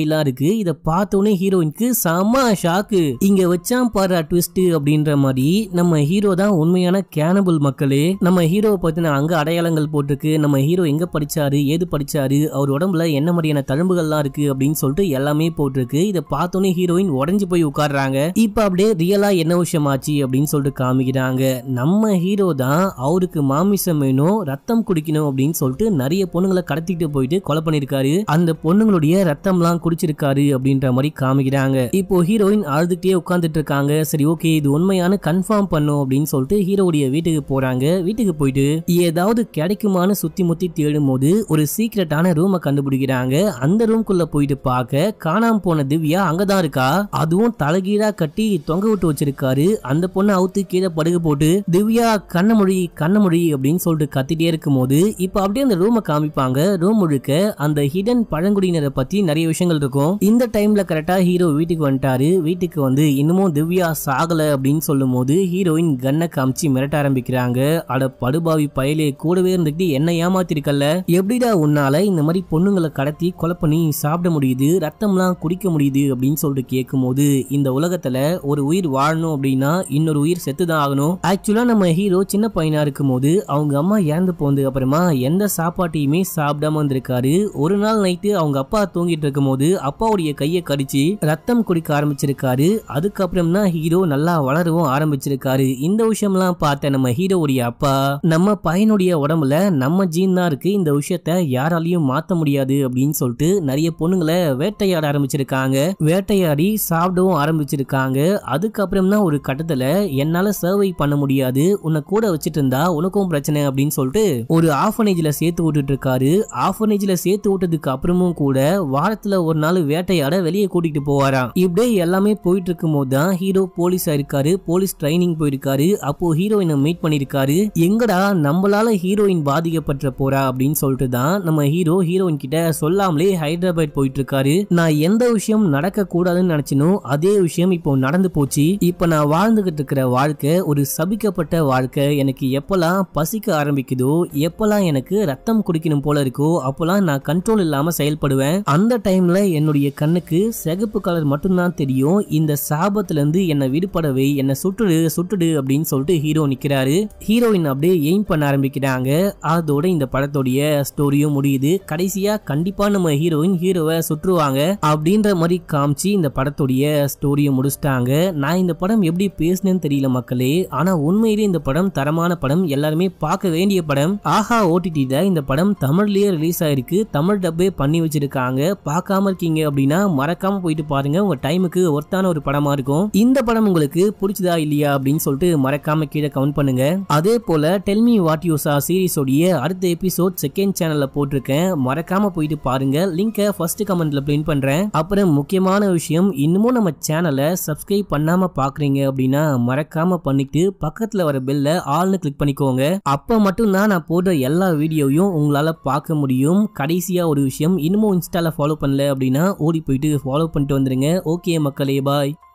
இருக்கு. இத பார்த்தோன்னே ஹீரோயினுக்கு செம ஷாக்கு. இங்க வச்சான் பாரு ட்விஸ்ட் அப்படின்ற மாதிரி நம்ம ஹீரோ தான் உண்மையான கேனபிள் மக்களே. நம்ம ஹீரோவை பத்தின அங்க அடையாளங்கள் போட்டிருக்கு. நம்ம ஹீரோ எங்க படிச்சாரு, ஏது படிச்சாரு, அவர் உடம்புல என்ன மாதிரியான தழும்புகள்லாம் இருக்கு அப்படின்னு சொல்லிட்டு எல்லாமே போட்டிருக்கு. இத பார்த்தோன்னே ஹீரோயின் உடஞ்சு போய் உட்கார்றாங்க. இப்ப அப்படியே ரியலா என்ன விஷயம் ஆச்சு அப்படின்னு சொல்லிட்டு காமிக்கிறாங்க. நம்ம ஹீரோ தான் அவருக்கு மாமிசம் வேணும், ரத்தம் குடிக்கணும் அப்படின்னு சொல்லிட்டு நிறைய பொண்ணுங்களை கடத்திட்டு போயிட்டு கொலை பண்ணிருக்காரு. அந்த பொண்ணுங்களுடைய ரத்தம்லாம் குடிச்சிருக்காரு அப்படின்ற மாதிரி காமிக்கிறாங்க. இப்போ ஹீரோயின் அழுதுகிட்டே உட்கார்ந்துட்டு இருக்காங்க. சரி ஓகே இது உண்மையான கன்ஃபார்ம் பண்ணும் அப்படின்னு சொல்லிட்டு ஹீரோடைய வீட்டுக்கு போறாங்க. வீட்டுக்கு போயிட்டு ஏதாவது கிடைக்குமான்னு சுத்தி முத்தி தேடும் போது ஒரு சீக்ரெட்டான ரூமை கண்டுபிடிக்கிறாங்க. அந்த ரூம்குள்ள போயிட்டு பார்க்க காணாம போன திவ்யா அங்கதான் இருக்கா. அதுவும் தலைகீழா கட்டி தொங்க விட்டு வச்சிருக்காரு. அந்த பொண்ணை அவுத்து கீழே படுகு போட்டு திவ்யா கண்ணமொழி கண்ணமொழி அப்படின்னு சொல்லிட்டு கத்திட்டே இருக்கும் போது இப்ப அப்படியே அந்த ரூமை காமிப்பாங்க. ரூம் முழுக்க அந்த ஹிடன் பழங்குடியினரை பத்தி நிறைய விஷயங்கள் இருக்கும். இந்த டைம்ல கரெக்டா ஹீரோ வீட்டுக்கு வந்துட்டாரு. வீட்டுக்கு வந்து இன்னமும் திவ்யா சாகல அப்படின்னு சொல்லும் போது ஹீரோயின் கண்ணை காமிச்சு மிரட்ட ஆரம்பிக்கிறாங்க. அட படுபாவி பயலே, கூடவே இருந்துட்டு என்ன ஏமாத்திருக்கல, எப்படிடா உன்னால இந்த மாதிரி பொண்ணுங்களை கடத்தி கொலை பண்ணி சாப்பிட முடியுது, ரத்தம்லாம் குடிக்க முடியுது அப்படின்னு சொல்லிட்டு கேட்கும் போது இந்த உலகத்துல ஒரு உயிர் வாழணும் அப்படின்னா இன்னொரு உயிர் செத்துதான் ஆகணும். ஆக்சுவலா நம்ம ஹீரோ சின்ன பையனா இருக்கும் போது அவங்க அம்மா இறந்து போனது அப்புறமா எந்த சாப்பாட்டையுமே சாப்பிடாம வந்திருக்காரு. ஒரு நாள் நைட்டு அவங்க அப்பா தூங்கிட்டு இருக்கும் போது அப்பாவுடைய கையை கடிச்சு ரத்தம் குடிக்க ஆரம்பிச்சிருக்காரு. அதுக்கப்புறம் தான் ஹீரோ நல்லா வளரவும் ஆரம்பிச்சிருக்காரு. இந்த விஷயம்லாம் பார்த்த நம்ம ஹீரோவுடைய அப்பா நம்ம பையனுடைய உடம்புல நம்ம ஜீன் தான் இருக்கு, இந்த விஷயத்த யாராலையும் மாத்த முடியாது அப்படின்னு சொல்லிட்டு நிறைய பொண்ணுங்களை வேட்டையாட ஆரம்பிச்சிருக்காங்க. வேட்டையாடி சாப்பிடவும் ஆரம்பிச்சிருக்காங்க. அதுக்கப்புறம் தான் ஒரு கட்டத்துல என்னால சர்வை பண்ண முடியாது, உன்னை கூட வச்சிட்டு இருந்தா உனக்கும் பிரச்சனை அப்படின்னு சொல்லிட்டு ஒரு ஆர்ஃபனேஜ்ல சேர்த்து விட்டுட்டு இருக்காரு. ஆர்ஃபனேஜ்ல சேர்த்து விட்டதுக்கு அப்புறமும் கூட வாரத்துல ஒரு நாள் வேட்டையாட வெளியே கூட்டிட்டு போவாராம். இப்படியே எல்லாமே போயிட்டு இருக்கும் போது தான் ஹீரோ போலீஸா இருக்காரு. போலீஸ் ட்ரைனிங் போயிருக்காரு. அப்போ ஹீரோயினை மீட் பண்ணிருக்காரு. எங்கடா நம்மளால ஹீரோயின் பாதிக்கப்பட்ட போறா அப்படின்னு சொல்லிட்டு தான் நம்ம ஹீரோ ஹீரோயின் கிட்ட சொல்லாமலே ஹைதராபாத் போயிட்டு இருக்காரு. நான் எந்த விஷயம் நடக்க கூடாதுன்னு நினைச்சனோ அதே விஷயம் இப்போ நடந்து போச்சு. இப்ப நான் வாழ்ந்துகிட்டு இருக்கிற வாழ்க்கை ஒரு சபிக்கப்பட்ட வாழ்க்கை. எனக்கு எப்பெல்லாம் பசிக்க ஆரம்பிக்குதோ, எப்பெல்லாம் எனக்கு ரத்தம் குடிக்கணும் போல இருக்கோ அப்பெல்லாம் நான் கண்ட்ரோல் இல்லாம செயல்படுவேன். அந்த டைம்ல என்னுடைய கண்ணுக்கு சிகப்பு கலர் மட்டும்தான் தெரியும். இந்த சாபத்துல இருந்து என்ன விடுபடவே, என்ன சுட்டுடு சுட்டுடு அப்படின்னு சொல்லிட்டு ஹீரோ நிக்கிறாரு. ஹீரோயின் அப்படியே எய்ம் பண்ண ஆரம்பிக்கிறாங்க. அதோட இந்த படத்தோடைய ஸ்டோரியும் முடியுது. கடைசியா கண்டிப்பா நம்ம ஹீரோயின் ஹீரோவை சுற்றுவாங்க அப்படின்ற மாதிரி காமிச்சு இந்த படத்தோடைய ஸ்டோரியை முடிச்சிட்டாங்க. நான் இந்த படம் எப்படி பேசினேன்னு தெரியல மக்களே, ஆனா உண்மையிலே இந்த படம் தரமான படம், எல்லாருமே பார்க்க வேண்டிய படம். ஆஹா ஓடிடில இந்த படம் தமிழ்லயே ரிலீஸ் ஆயிருக்கு. தமிழ் டப்பே பண்ணி வச்சிருக்காங்க. பார்க்காம இருக்கீங்க அப்படின்னா மறக்காம போயிட்டு பாருங்க. உங்க டைமுக்கு ஒர்த்தான ஒரு படமா இருக்கும். இந்த படம் உங்களுக்கு பிடிச்சதா இல்லையா அப்படின்னு சொல்லிட்டு மறக்காம கீழே கமெண்ட் பண்ணுங்க. அதே போல டெல் மீ வாட் யூ சா சீரிஸோடைய அடுத்த எபிசோட் செகண்ட் சேனல்ல போட்டிருக்கேன். மறக்காம போயிட்டு பாருங்க. லிங்கை ஃபர்ஸ்ட் கமெண்ட்ல பின் பண்றேன். அப்புறம் முக்கியமான விஷயம், இன்னமும் நம்ம சேனலை சப்ஸ்கிரைப் பண்ணாம பாக்குறீங்க அப்படின்னா மறக்காம பண்ணிட்டு பக்கத்துல வர பெல்ல ஆல்னு கிளிக் பண்ணிக்கோங்க. அப்ப மட்டும் தான் நான் போடுற எல்லா வீடியோவையும் உங்களால பார்க்க முடியும். கடைசியா ஒரு விஷயம், இன்னமும் இன்ஸ்டால ஃபாலோ பண்ணல அப்படின்னா ஓடி போயிட்டு ஃபாலோ பண்ணிட்டு வந்துருங்க. ஓகே மக்களே, பாய்.